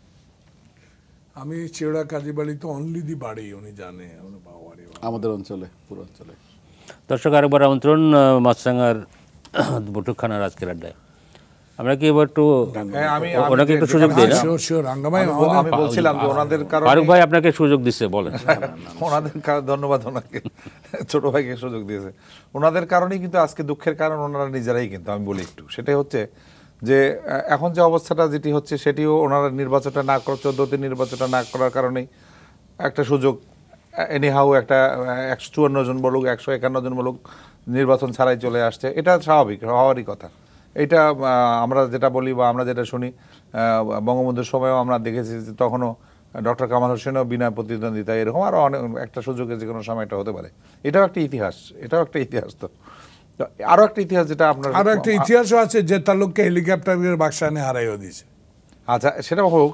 আমি চেড়া কাজীবাড়িতে অনলি দি বাড়ি উনি জানে আমাদের অঞ্চলে, পুরো অঞ্চলে। দর্শক আরেকবার আমন্ত্রণ মাছরাঙ্গার বৈঠক খানার আজকের আড্ডায়। আমরা কি এবার একটু ওনাকে একটু সুযোগ দিই না? আমি বলছিলাম যে ওনাদের কারণে ফারুক ভাই আপনাকে সুযোগ দিচ্ছে, বলেন। ওনাদের ধন্যবাদ, ওনাকে ছোট ভাইকে সুযোগ দিয়েছে। ওনাদের কারণেই কিন্তু আজকে দুঃখের কারণ ওনারা নিজেরাই, কিন্তু আমি বলি একটু, সেটাই হচ্ছে যে এখন যে অবস্থাটা যেটি হচ্ছে সেটিও ওনারা নির্বাচনটা না করার, 14তে নির্বাচনটা না করার কারণেই একটা সুযোগ এনিহাউ একটা 154 জন বলুক, 151 জন বলুক, নির্বাচন ছাড়াই চলে আসছে। এটা স্বাভাবিক হওয়ারই কথা। এটা আমরা যেটা বলি বা আমরা যেটা শুনি, বঙ্গবন্ধুর সময়ও আমরা দেখেছি যে তখনও ডক্টর কামাল হোসেনও বিনা প্রতিদ্বন্দ্বিতা, এরকম আরও অনেক একটা সুযোগে যে কোনো সময় এটা হতে পারে। এটাও একটা ইতিহাস, এটাও একটা ইতিহাস। তো আরো একটা ইতিহাস, যেটা আপনার আরো একটা ইতিহাসও আছে যে তার লোককে হেলিকপ্টারের বাক্সানে হারাইও দিয়েছে। আচ্ছা, সেটা হোক,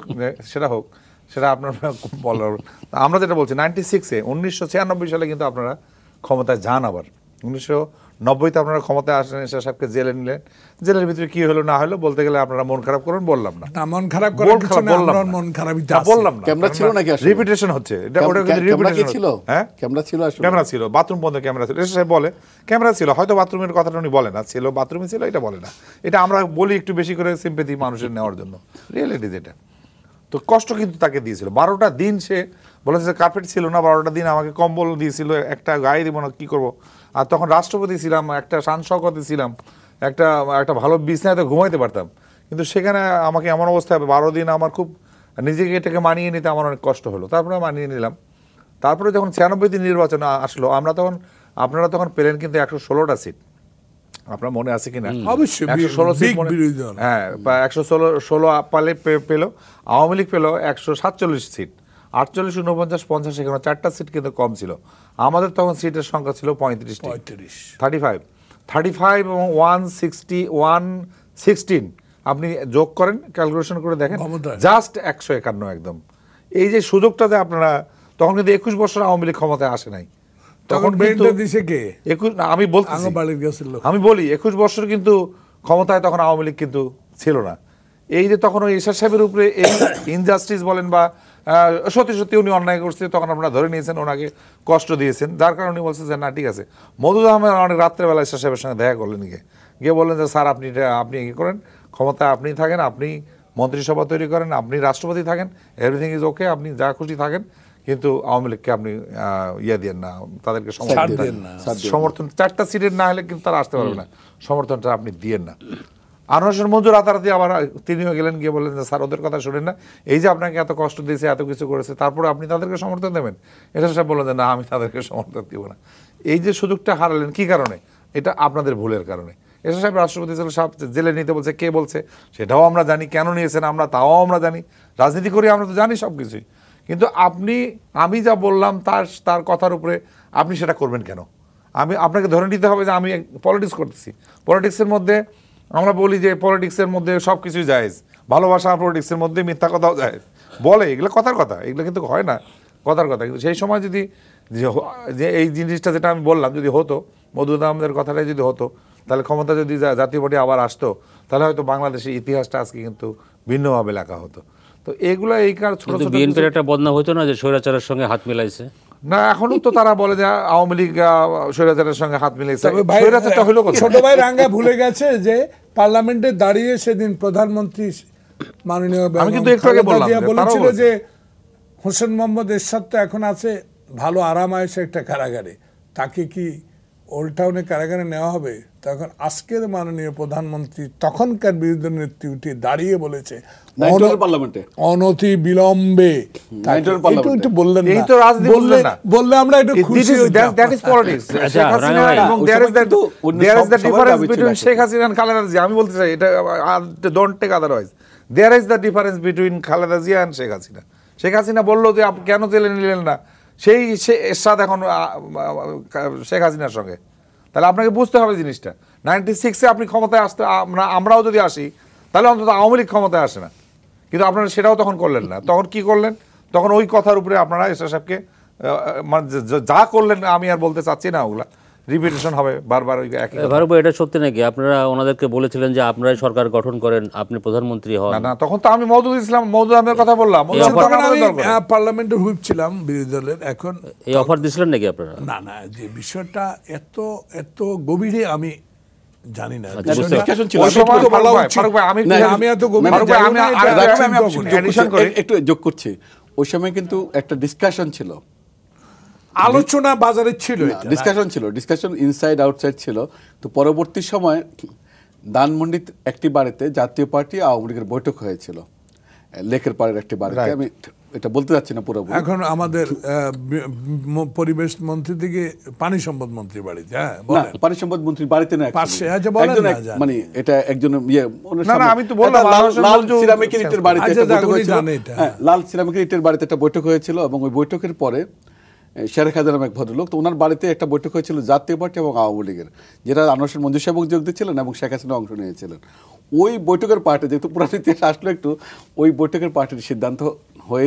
সেটা আপনার বলার। আমরা যেটা বলছি 96-এ 1996 সালে কিন্তু আপনারা ক্ষমতায় যান, আবার 1990-তে আপনারা ক্ষমতায় আসেন, এরশাদ সাহেবকে জেলে নিলেন। জেলের ভিতরে কি হলো না হলো বলতে গেলে আপনারা মন খারাপ করেন, বললাম না। মন খারাপ করার কিছু না, আমরা মন খারাপই আছে, বললাম না। ক্যামেরা ছিল নাকি? রিপিটেশন হচ্ছে এটা, ওটা কিন্তু রিপিটেশন ছিল। হ্যাঁ, ক্যামেরা ছিল, আসলে ক্যামেরা ছিল, বাথরুম বন্ধ ক্যামেরা ছিল। এরশাদ সাহেব বলে ক্যামেরা ছিল, হয়তো বাথরুমের কথাটা উনি বলে না, ছিল বাথরুমে ছিল, এটা বলে না। এটা আমরা বলি একটু বেশি করে সিম্পেথি মানুষের নেওয়ার জন্য, রিয়েলিটি যেটা। তো কষ্ট কিন্তু তাকে দিয়েছিল 12টা দিন। সে বলেছে কার্পেট ছিল না, 12টা দিন আমাকে কম্বল দিয়েছিল, একটা গায়ে দিব না, কী করবো। আর তখন রাষ্ট্রপতি ছিলাম, একটা শান শওকতে ছিলাম, একটা ভালো বিছনায় ঘুমাইতে পারতাম, কিন্তু সেখানে আমাকে এমন অবস্থা হবে 12 দিন আমার খুব নিজেকে এটাকে মানিয়ে নিতে আমার অনেক কষ্ট হলো। তারপরে মানিয়ে নিলাম। তারপরে যখন 96 দিন নির্বাচন আসলো, আপনারা তখন পেলেন কিন্তু 116টা সিট। আপনার মনে আছে কিনা? অবশ্যই 116 সিট, হ্যাঁ, 116 পালে পেল। আওয়ামী লীগ পেল 147 সিট, 48, 49, 50, এখানে 4টা সিট কিন্তু কম ছিল। আমাদের তখন সিটের সংখ্যা ছিল 35 এবং 116 আপনি যোগ করেন, ক্যালকুলেশন করে দেখেন, জাস্ট 151 একদম। এই যে সুযোগটা যে আপনারা তখন কিন্তু 21 বছর আওয়ামী লীগ ক্ষমতায় আসে নাই, তখন আমি বলি 21 বছর কিন্তু ক্ষমতায় তখন আওয়ামী লীগ কিন্তু ছিল না। এই যে তখন ওই এরশাদ সাহেবের উপরে এই ইনজাস্টিস বলেন বা সত্যি উনি অন্যায় করছে, তখন আপনারা ধরে নিয়েছেন, ওনাকে কষ্ট দিয়েছেন, যার কারণে উনি বলছেন যে না ঠিক আছে। মওদুদ আহমেদ অনেক রাত্রেবেলা এরশাদ সাহেবের সঙ্গে দেখা করলেন, গিয়ে বললেন যে স্যার আপনি কি করেন, ক্ষমতায় আপনি থাকেন, আপনি মন্ত্রিসভা তৈরি করেন, আপনি রাষ্ট্রপতি থাকেন, এভরিথিং ইজ ওকে, আপনি যা খুশি থাকেন, কিন্তু আওয়ামী লীগকে আপনি দিয়েন না, তাদেরকে সমর্থন 4টা সিটের না হলে কিন্তু তারা আসতে পারবে না, সমর্থনটা আপনি দিয়েন না। আনোয়ার মঞ্জুর রাতারাতি আবার তিনিও গেলেন, গিয়ে বললেন যে স্যার ওদের কথা শুনেন না, এই যে আপনাকে এত কষ্ট দিয়েছে, এত কিছু করেছে, তারপরে আপনি তাদেরকে সমর্থন দেবেন? এরশাদ সাহেব বললেন যে না, আমি তাদেরকে সমর্থন দিব না। এই যে সুযোগটা হারালেন, কি কারণে? এটা আপনাদের ভুলের কারণে। এরশাদ সাহেব রাষ্ট্রপতি সাহেব জেলে নিতে বলছে, কে বলছে সেটাও আমরা জানি, কেন নিয়েছেন তাও আমরা জানি, রাজনীতি করি আমরা তো জানি সব কিছুই। কিন্তু আমি যা বললাম তার কথার উপরে আপনি সেটা করবেন কেন? আপনাকে ধরে নিতে হবে যে আমি পলিটিক্স করতেছি। পলিটিক্সের মধ্যে আমরা বলি যে পলিটিক্সের মধ্যে সব কিছুই জায়েজ, ভালোবাসা পলিটিক্সের মধ্যে, মিথ্যা কথাও জায়েজ বলে, এগুলো কথার কথা, এগুলো কিন্তু হয় না, কথার কথা। কিন্তু সেই সময় যদি যে এই জিনিসটা যেটা আমি বললাম যদি হতো, মওদুদ আহমেদের কথাটাই যদি হতো, তাহলে ক্ষমতা যদি জাতীয় পার্টি আবার আসতো, তাহলে হয়তো বাংলাদেশের ইতিহাসটা আজকে কিন্তু ভিন্নভাবে লেখা হতো। তো এগুলো এই কারণে ছোট ছোট বিএনপির একটা বদনাম হতো না যে স্বৈরাচারের সঙ্গে হাত মিলাইছে? না, এখনো তো তারা বলে যে আওয়ামী লীগ স্বৈরাচারের সঙ্গে হাত মিলাইছে। ছোট ভাই রাঙ্গা ভুলে গেছে যে পার্লামেন্টে দাঁড়িয়ে সেদিন প্রধানমন্ত্রী মাননীয় বলেছিল যে হোসেন মোহাম্মদ এরশাদ তো এখন আছে ভালো আরাম আয়েশে একটা কারাগারে, তাকে কি ওল্ড টাউনে কারাগারে নেওয়া হবে, তখন আজকের মাননীয় প্রধানমন্ত্রী তখনকার বিরোধী নেত্রী উঠে দাঁড়িয়ে বলেছে পার্লামেন্টে অনতি বিলম্বে। একটু বললেন এই তো রাজনীতি বললেন না, বললে আমরা একটু খুশি হইতাম। That is politics. Sheikh Hasina এবং there is the difference between Sheikh Hasina and Khaleda Zia. আমি বলতে চাই এটা don't take otherwise, there is the difference between Khaleda Zia and Sheikh Hasina. Sheikh Hasina বললো যে কেন জেলে নিলেন না, সেই এরশাদ এখন শেখ হাসিনার সঙ্গে। তাহলে আপনাকে বুঝতে হবে জিনিসটা, 96-এ আপনি ক্ষমতায় আসতে, আমরাও যদি আসি তাহলে অন্তত আওয়ামী লীগ ক্ষমতায় আসে না, কিন্তু আপনারা সেটাও তখন করলেন না। তখন কি করলেন? তখন ওই কথার উপরে আপনারা এরশাদ সাহেবকে মানে যা করলেন, আমি আর বলতে চাচ্ছি না, ওগুলা রিপিটেশন হবে বারবার ওই একই। ভারত, এটা সত্যি নাকি আপনারা ওনাদেরকে বলেছিলেন যে আপনারাই সরকার গঠন করেন, আপনি প্রধানমন্ত্রী হন? না, তখন তো আমি মওদুদ ইসলাম, মওদুদ আহমেদের কথা বললাম, পার্লামেন্টের হুইপ ছিলাম বিরোধী দলের। এখন এই অফার দিছিলেন নাকি আপনারা? না, যে বিষয়টা এত গভীরে আমি জানি না। আমি একটু যোগ করছি, ওই সময় কিন্তু একটা ডিসকাশন ছিল, আলোচনা বাজারে ছিল, ডিসকাশন ইনসাইড আউটসাইড ছিল। তো পরবর্তী সময় ধানমন্ডির একটি বাড়িতে জাতীয় পার্টি আওয়ামী লীগের বৈঠক হয়েছিল, লেকের পাড়ের একটি বাড়িতে। আমি এটা বলতে যাচ্ছি না পুরো। এখন আমাদের পরিবেশ মন্ত্রী থেকে পানি সম্পদ মন্ত্রীর বাড়িতে, পানি সম্পদ মন্ত্রীর বাড়িতে না, মানে এটা একজন আমি তো বললাম লাল সিরামিকের ইটের বাড়িতে, লাল সিরামিকের ইটের বাড়িতে একটা বৈঠক হয়েছিল। এবং ওই বৈঠকের পরে শেরেখ হাজার নামে এক ভদ্রলোক, তো ওনার বাড়িতে একটা বৈঠক হয়েছিল জাতীয় পার্টি এবং আওয়ামী লীগের, যেটা আনোয়ার মঞ্জুর সাহেব যোগ দিচ্ছিলেন এবং শেখ হাসিনা অংশ নিয়েছিলেন। ওই বৈঠকের পার্টি, যেহেতু পুরান ইতিহাস আসলো একটু, ওই বৈঠকের পার্টির সিদ্ধান্ত হয়ে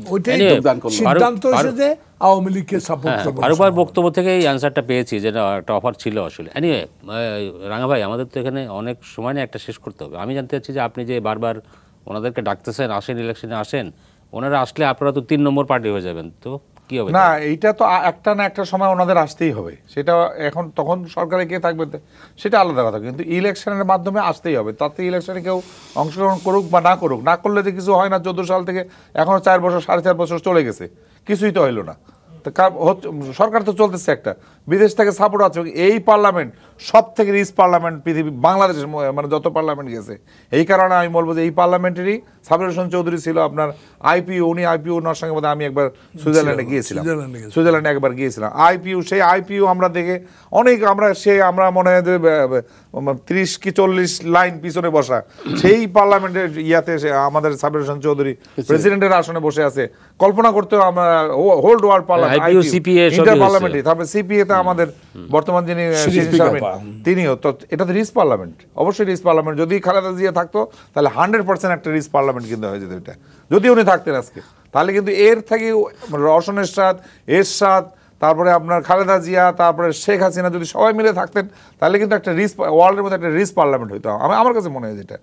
আওয়ামী লীগকে সাপোর্ট করবে। আরেকবার বক্তব্য থেকে এই অ্যান্সারটা পেয়েছি যে একটা অফার ছিল আসলে। এনিওয়ে রাঙা ভাই, আমাদের তো এখানে অনেক সময় না একটা শেষ করতে হবে। আমি জানতে চাচ্ছি যে আপনি যে বারবার ওনাদেরকে ডাকতেছেন, আসেন ইলেকশনে আসেন, ওনারা আসলে আপনারা তো 3 নম্বর পার্টি হয়ে যাবেন, তো কি হবে? না, এইটা তো একটা না একটা সময় ওনাদের আসতেই হবে, সেটা এখন তখন সরকারে কে থাকবে সেটা আলাদা কথা, কিন্তু ইলেকশনের মাধ্যমে আসতেই হবে। তাতে ইলেকশনে কেউ অংশগ্রহণ করুক বা না করুক, না করলে যে কিছু হয় না। 14 সাল থেকে এখনো 4 বছর 4.5 বছর চলে গেছে, কিছুই তো হইলো না। সরকার তো চলতেছে একটা, বিদেশ থেকে সাপোর্ট আছে। এই পার্লামেন্ট সব থেকে রিচ পার্লামেন্ট পৃথিবী, বাংলাদেশের মানে যত পার্লামেন্ট গেছে। এই কারণে আমি বলবো যে এই পার্লামেন্টেরই সাবির হোসেন চৌধুরী ছিল আপনার আইপিইউ, উনি আইপিইউ ওনার সঙ্গে বোধহয় আমি একবার সুইজারল্যান্ডে গিয়েছিলাম, সুইজারল্যান্ডে একবার গিয়েছিলাম। আইপিইউ, সেই আইপিইউ আমরা দেখে অনেক, আমরা মনে হয় যে 30 কি 40 লাইন পিছনে বসা, সেই পার্লামেন্টের ইয়াতে আমাদের সাবির হোসেন চৌধুরী প্রেসিডেন্টের আসনে বসে আছে। কল্পনা করতে আমরা whole world parliament, inter parliamentary, তারপরে সিপিএ তে আমাদের বর্তমান যিনি তিনিও তো। এটা তো রিচ পার্লামেন্ট, অবশ্যই রিচ পার্লামেন্ট। যদি খালেদা জিয়া থাকতো তাহলে 100% একটা রিচ পার্লামেন্ট কিন্তু হয়ে যেত এটা, যদি উনি থাকতেন আজকে। তাহলে কিন্তু এর থেকে রওশন এরশাদ, তারপরে আপনার খালেদা জিয়া, তারপরে শেখ হাসিনা যদি সবাই মিলে থাকতেন, তাহলে কিন্তু একটা রিচ, ওয়ার্ল্ডের মধ্যে একটা রিচ পার্লামেন্ট হইতো। আমার কাছে মনে হয় যেটা।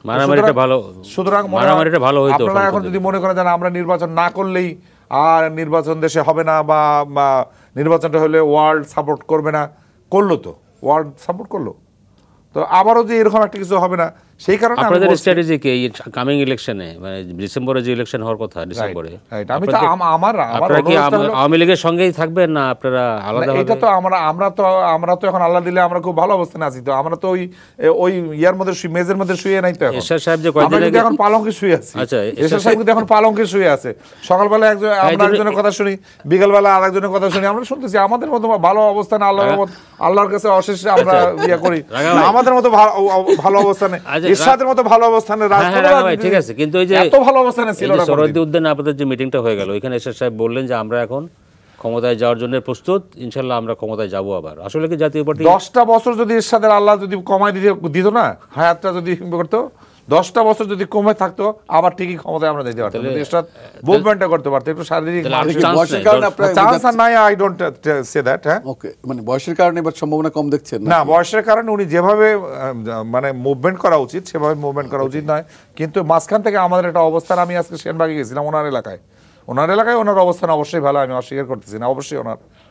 সুতরাং আপনারা এখন যদি মনে করেন যে আমরা নির্বাচন না করলেই আর নির্বাচন দেশে হবে না, বা নির্বাচনটা হলে ওয়ার্ল্ড সাপোর্ট করবে না, করলো তো, ওয়ার্ল্ড সাপোর্ট করলো তো আবারও যে এরকম একটা কিছু হবে না। সেই কারণে আপনাদের স্ট্র্যাটেজি কি এই কামিং ইলেকশনে, মানে ডিসেম্বরে যে ইলেকশন হওয়ার কথা, ডিসেম্বরে আপনারা কি আওয়ামী লীগের সঙ্গেই থাকবেন না আপনারা আলাদা? এটা তো আমরা তো এখন আল্লাহ দিলে আমরা খুব ভালো অবস্থানে আছি। তো আমরা তো ওই ইয়ার মধ্যে মেজের মধ্যে শুয়ে নাই তো। এখন এরশাদ সাহেব যে কয়দিন আগে এখন পালঙ্কে শুয়ে আছে। আচ্ছা, এরশাদ সাহেব কিন্তু এখন পালঙ্কে শুয়ে আছে। সকালবেলা আমরা একজনের কথা শুনি, বিকেলবেলা আরেকজনের কথা শুনি, আমরা শুনতেছি। আমাদের মতো ভালো অবস্থানে আল্লাহর কাছে অশেষ আমরা ইয়া করি, আমাদের মতো ভালো অবস্থানে, এরশাদের মতো ভালো অবস্থানে, ঠিক আছে। কিন্তু ওই যে এত ভালো অবস্থানে ছিল না। সরোয়ার্দী উদ্যানে আপনাদের যে মিটিংটা হয়ে গেল, ওইখানে এরশাদ সাহেব বললেন যে আমরা এখন ক্ষমতায় যাওয়ার জন্য প্রস্তুত, ইনশাল্লাহ আমরা ক্ষমতায় যাবো আবার। আসলে কি জাতীয় পার্টি 10টা বছর যদি এরশাদের আল্লাহ যদি কমাই দিত না, হায়াতটা যদি করতো, 10টা বছর যদি কমে থাকতো, আবার ঠিকই ক্ষমতায় আমরা যেতে পারতাম। এরশাদ মুভমেন্টটা করতে পারতো, একটু শারীরিক চান্স নাই। I don't say that. হ্যাঁ, ওকে, মানে বয়সের কারণে এবার সম্ভাবনা কম দেখছেন না? বয়সের কারণে উনি যেভাবে মানে মুভমেন্ট করা উচিত সেভাবে মুভমেন্ট করা উচিত নয়। কিন্তু মাঝখান থেকে আমাদের একটা অবস্থান, আমি আজকে সেনবাগে গেছিলাম, ওনার এলাকায় ওনার অবস্থান অবশ্যই ভালো, আমি অস্বীকার করতেছি না। অবশ্যই ওনার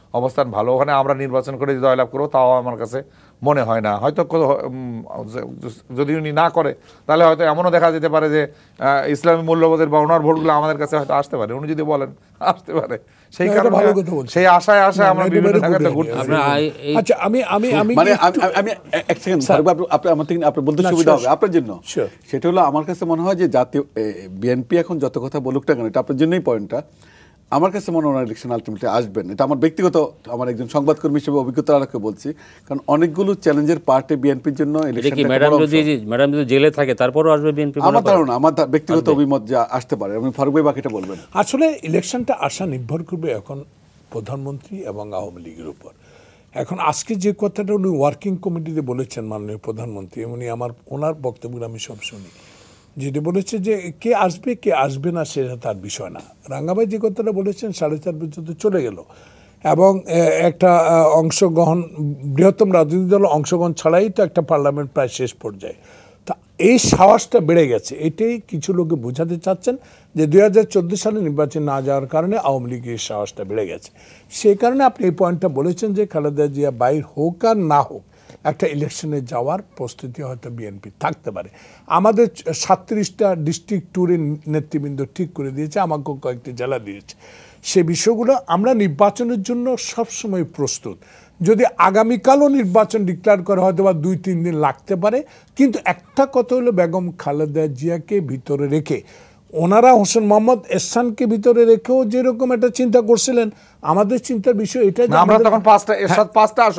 অবস্থান ভালো, ওখানে আমরা নির্বাচন করে জয়লাভ করবো তাও আমার কাছে মনে হয় না। হয়তো যদি উনি না করে তাহলে হয়তো এমনও দেখা যেতে পারে যে ইসলামী মূল্যবোধের বা ওনার ভোটগুলো আমাদের কাছে হয়তো আসতে পারে, উনি যদি বলেন আসতে পারে। সেই কারণে সেই আশায় আমরা বিভিন্ন জায়গাতে ঘুরতেছি। আচ্ছা, আমি মানে আমি এক সেকেন্ড আপনি আমার থেকে আপনি বলতে সুবিধা হবে আপনার জন্য। সেটা হলো আমার কাছে মনে হয় যে জাতীয় বিএনপি এখন যত কথা বলুক না কেন, এটা আপনার জন্যই পয়েন্টটা। আমার কাছে মনে হয় ইলেকশন আলটিমেটলি আসবেন, এটা আমার ব্যক্তিগত, আমার একজন সংবাদকর্মী হিসেবে অভিজ্ঞতা আলোকে বলছি। কারণ অনেকগুলো চ্যালেঞ্জের পার্টে বিএনপির জন্য ম্যাডাম যদি জেলে থাকে তারপরও আসবে বিএনপি, আমার ধারণা, আমার ব্যক্তিগত অভিমত যা আসতে পারে। আমি ফারুক ভাই বাকিটা বলবেন। আসলে ইলেকশনটা আসা নির্ভর করবে এখন প্রধানমন্ত্রী এবং আওয়ামী লীগের উপর। এখন আজকে যে কথাটা উনি ওয়ার্কিং কমিটিতে বলেছেন মাননীয় প্রধানমন্ত্রী, উনি ওনার বক্তব্যগুলো আমি সব শুনি, যেটা বলেছে যে কে আসবে কে আসবে না সেটা তার বিষয় না। রাঙ্গাভাই যে কথাটা বলেছেন 4.5 পর্যন্ত চলে গেল এবং একটা অংশগ্রহণ, বৃহত্তম রাজনৈতিক দল অংশগ্রহণ ছাড়াই তো একটা পার্লামেন্ট প্রায় শেষ পর্যায়ে। তা এই সাহসটা বেড়ে গেছে, এটাই কিছু লোকে বোঝাতে চাচ্ছেন যে 2014 সালে নির্বাচন না যাওয়ার কারণে আওয়ামী লীগের সাহসটা বেড়ে গেছে। সেই কারণে আপনি এই পয়েন্টটা বলেছেন যে খালেদা জিয়া বাইর হোক আর না হোক একটা ইলেকশনে যাওয়ার প্রস্তুতি হয়তো বিএনপি থাকতে পারে। আমাদের 37টা ডিস্ট্রিক্ট ট্যুরের নেতৃবৃন্দ ঠিক করে দিয়েছে, আমাকেও কয়েকটি জেলা দিয়েছে। সে বিষয়গুলো আমরা নির্বাচনের জন্য সবসময় প্রস্তুত। যদি আগামীকালও নির্বাচন ডিক্লেয়ার করা হয়তো বা 2-3 দিন লাগতে পারে, কিন্তু একটা কথা হলো বেগম খালেদা জিয়াকে ভিতরে রেখে, ওনারা হোসেন মোহাম্মদ এরশাদকে ভিতরে রেখেও যেরকম একটা চিন্তা করছিলেন, আমাদের চিন্তার বিষয় এটা যে আমরা তখন 5টা আসন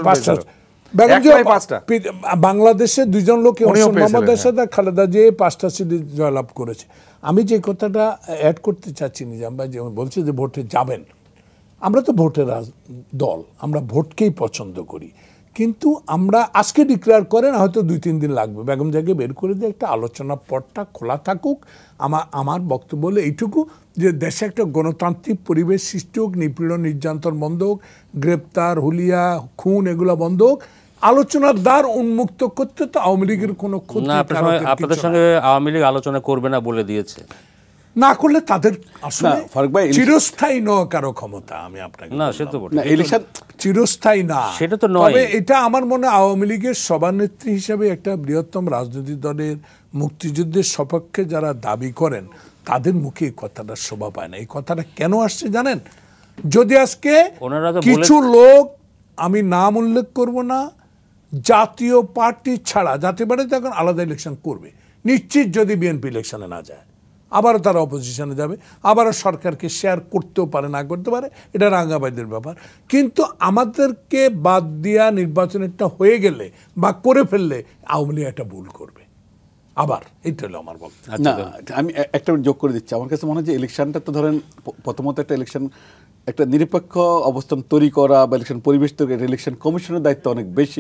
বাংলাদেশে 2জন লোক হোসেন মোহাম্মদ এরশাদ আর খালেদা জিয়া 5টা সিটে জয়লাভ করেছে। আমি যে কথাটা অ্যাড করতে চাচ্ছি নিজাম ভাই, যেমন বলছে যে ভোটে যাবেন, আমরা তো ভোটের দল, আমরা ভোটকেই পছন্দ করি, কিন্তু আমরা আজকে ডিক্লেয়ার করেন হয়তো 2-3 দিন লাগবে, বেগম জায়গায় বের করে দিয়ে একটা আলোচনা পথটা খোলা থাকুক। আমার বক্তব্য হলো এইটুকু যে দেশে একটা গণতান্ত্রিক পরিবেশ সৃষ্টি হোক, নিপীড়ন নির্যাতন বন্ধ হোক, গ্রেপ্তার হুলিয়া খুন এগুলো বন্ধ হোক, আলোচনার দ্বার উন্মুক্ত করতে তো আওয়ামী লীগের কোনো ক্ষতি। আপনাদের সঙ্গে আওয়ামী লীগ আলোচনা করবে না বলে দিয়েছে, না করলে তাদের আসলে চিরস্থায়ী নয় কারো ক্ষমতা। আমি আপনাকে না, সে তো চিরস্থায়ী না, সেটা তো নয়। তবে এটা আমার মনে হয় আওয়ামী লীগের সভানেত্রী হিসেবে একটা বৃহত্তম রাজনৈতিক দলের মুক্তিযুদ্ধের সপক্ষে যারা দাবি করেন তাদের মুখে এই কথাটা শোভা পায় না। এই কথাটা কেন আসছে জানেন? যদি আজকে কিছু লোক, আমি নাম উল্লেখ করব না, জাতীয় পার্টি ছাড়া, জাতীয় পার্টি তো এখন আলাদা ইলেকশন করবে নিশ্চিত, যদি বিএনপি ইলেকশনে না যায় আবারও তারা অপোজিশনে যাবে, আবারও সরকারকে শেয়ার করতেও পারে, না করতে পারে, এটা রাঙ্গাবাইদের ব্যাপার। কিন্তু আমাদেরকে বাদ দিয়া নির্বাচনেরটা হয়ে গেলে বা করে ফেললে আওয়ামী লীগ একটা ভুল করবে আবার। এটা হলো আমার বক্তব্য। না, আমি একটা যোগ করে দিচ্ছি। আমার কাছে মনে হয় যে ইলেকশনটা তো ধরেন প্রথমত একটা ইলেকশন, একটা নিরপেক্ষ অবস্থান তৈরি করা বা ইলেকশন পরিবেশ তৈরি, ইলেকশন কমিশনের দায়িত্ব অনেক বেশি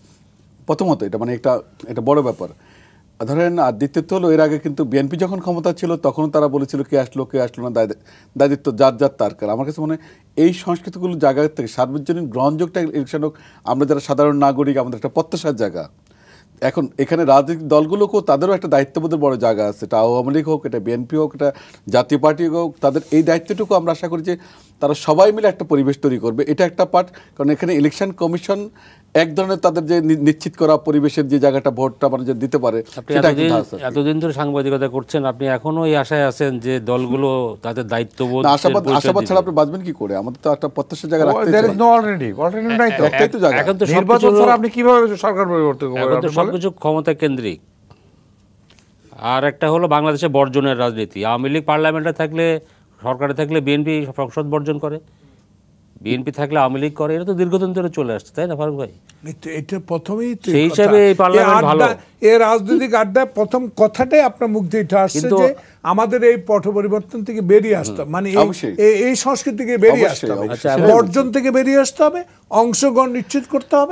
প্রথমত, এটা মানে একটা বড় ব্যাপার ধরেন। আর দ্বিতীয়ত হলো, এর আগে কিন্তু বিএনপি যখন ক্ষমতা ছিল তখন তারা বলেছিল কে আসলো না, দায়িত্ব যার তার কার। আমার কাছে মনে হয় এই সংস্কৃতিগুলো জায়গা থেকে সার্বজনীন গ্রহণযোগটা ইলেকশন হোক, আমরা যারা সাধারণ নাগরিক আমাদের একটা প্রত্যাশার জায়গা। এখন এখানে রাজনৈতিক দলগুলোকেও তাদেরও একটা দায়িত্ববোধের বড় জায়গা আছে, এটা আওয়ামী লীগ হোক, এটা বিএনপি হোক, এটা জাতীয় পার্টি হোক, তাদের এই দায়িত্বটুকু আমরা আশা করি যে তারা সবাই মিলে একটা পরিবেশ তৈরি করবে। এটা একটা পার্ট, কারণ এখানে ইলেকশন কমিশন এক ধরনের তাদের যে নিশ্চিত করা পরিবেশের যে জায়গাটা ভোটটা মানুষ দিতে পারে। এতদিন ধরে সাংবাদিকতা করছেন, আপনি এখনো এই আশায় আছেন যে দলগুলো তাদের দায়িত্ববোধ, আশাবাদ ছাড়া আপনি বাঁচবেন কি করে? আমাদের তো একটা প্রত্যাশার জায়গা রাখতে হবে। একটাই তো জায়গা, এখন তো নির্বাচন ছাড়া আপনি কিভাবে সরকার পরিবর্তন করবেন? সবকিছু ক্ষমতা কেন্দ্রিক। আর একটা হলো বাংলাদেশে বর্জনের রাজনীতি। আওয়ামী লীগ পার্লামেন্টে থাকলে, সরকারে থাকলে বিএনপি সংসদ বর্জন করে, বিএনপি থাকলে আওয়ামী লীগ করে। এটা তো দীর্ঘদিন ধরে চলে আসছে, তাই না ফারুক ভাই? এটা প্রথমেই সেই হিসাবে এই পার্লামেন্ট ভালো। এই রাজনৈতিক আড্ডায় প্রথম কথাটাই আপনার মুখ দিয়ে এটা আসছে যে আমাদের এই পট পরিবর্তন থেকে বেরিয়ে আসতে হবে, মানে এই সংস্কৃতি থেকে বেরিয়ে আসতে হবে, বর্জন থেকে বেরিয়ে আসতে হবে, অংশগ্রহণ নিশ্চিত করতে হবে,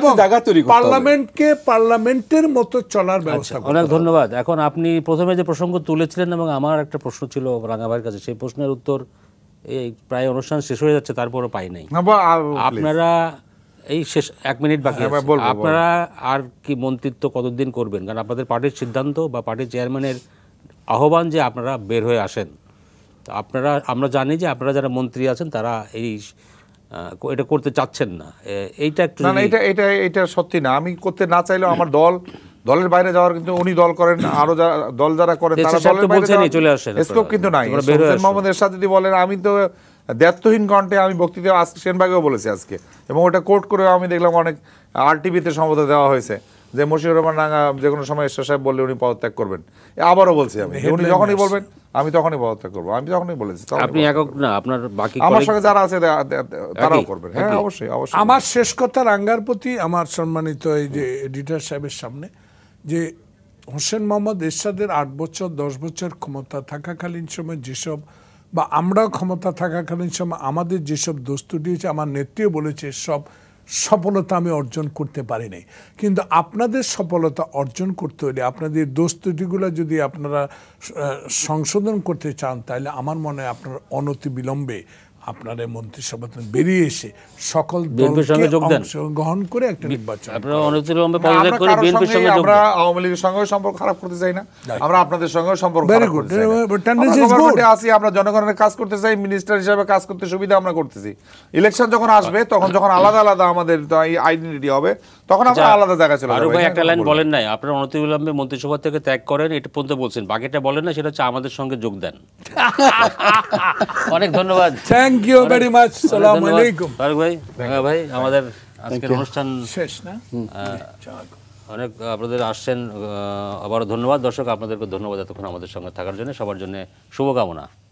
পার্লামেন্টের মতো চলার ব্যবস্থা। অনেক ধন্যবাদ। এখন আপনি প্রথমে যে প্রসঙ্গ তুলেছিলেন এবং আমার একটা প্রশ্ন ছিল রাঙা ভাইয়ের কাছে, সেই প্রশ্নের উত্তর এই প্রায় অনুষ্ঠান শেষ হয়ে যাচ্ছে, তারপরে পাই নাই। আপনারা এই শেষ 1 মিনিট বাকি আছে, আপনারা আর কি মন্ত্রিত্ব কতদিন করবেন? কারণ আপনাদের পার্টির সিদ্ধান্ত বা পার্টির চেয়ারম্যানের আহ্বান যে আপনারা বের হয়ে আসেন। তো আপনারা, আমরা জানি যে আপনারা যারা মন্ত্রী আছেন তারা এই এটা করতে চাচ্ছেন না, এইটা একটু না না, এটা সত্যি না। আমি করতে না চাইলেও আমার দলের বাইরে যাওয়ার, কিন্তু উনি দল করেন, আরো দল যারা করেন তারা দলের বাইরে চলে আসেন, স্কোপ কিন্তু নাই। হোসেন মোহাম্মদ এরশাদ যদি বলেন, আমি তো দ্ব্যর্থহীন কণ্ঠে আমি বক্তৃতা সেনবাগেও বলেছি আজকে, এবং ওটা কোর্ট করেও আমি দেখলাম অনেক আরটিভিতে সম্বোধন দেওয়া হয়েছে যে মশিউর রহমান রাঙ্গা যে কোনো সময় এরশাদ সাহেব বললে উনি পদত্যাগ করবেন। আবারও বলছি আমি, উনি যখনই বলবেন আমি তখনই পদত্যাগ করবো, আমি তখনই বলেছি। আপনি একক না, আপনার বাকি আমার সঙ্গে যারা আছে তারাও করবেন। হ্যাঁ, অবশ্যই অবশ্যই। আমার শেষ কথা রাঙ্গার প্রতি আমার সম্মানিত এই যে এডিটর সাহেবের সামনে, যে হোসেন মোহাম্মদ এরশাদের 8 বছর 10 বছর ক্ষমতা থাকাকালীন সময় যেসব, বা আমরাও ক্ষমতা থাকাকালীন সময় আমাদের যেসব দোস্তুটি হয়েছে, আমার নেত্রীও বলেছে সব সফলতা আমি অর্জন করতে পারিনি, কিন্তু আপনাদের সফলতা অর্জন করতে হলে আপনাদের দোস্তুটিগুলো যদি আপনারা সংশোধন করতে চান, তাহলে আমার মনে হয় আপনার অনতি বিলম্বে আপনার এই মন্ত্রিসভা বেরিয়ে এসে সকল অংশগ্রহণ করে একটা নির্বাচন। আমরা আওয়ামী লীগের সঙ্গে সম্পর্ক খারাপ করতে চাই না, আমরা আপনাদের সঙ্গে সম্পর্ক আছি, আমরা জনগণের কাজ করতে চাই, মিনিস্টার হিসেবে কাজ করতে সুবিধা আমরা করতেছি। ইলেকশন যখন আসবে তখন যখন আলাদা আলাদা আমাদের আইডেন্টিটি হবে, তখন আমরা আলাদা জায়গায় চলে যাবো। একটা লাইন বলেন নাই, আপনারা অনতিবিলম্বে মন্ত্রিসভা থেকে ত্যাগ করেন, এটা পর্যন্ত বলছেন, বাকিটা বলেন না, সেটা হচ্ছে আমাদের সঙ্গে যোগ দেন। অনেক ধন্যবাদ, থ্যাংক ইউ ভেরি মাচ। আসসালামু আলাইকুম। ফারুক ভাই, ভাই, আমাদের আজকের অনুষ্ঠান শেষ না, অনেক আপনাদের আসছেন, আবারও ধন্যবাদ। দর্শক আপনাদেরকে ধন্যবাদ এতক্ষণ আমাদের সঙ্গে থাকার জন্য। সবার জন্য শুভকামনা।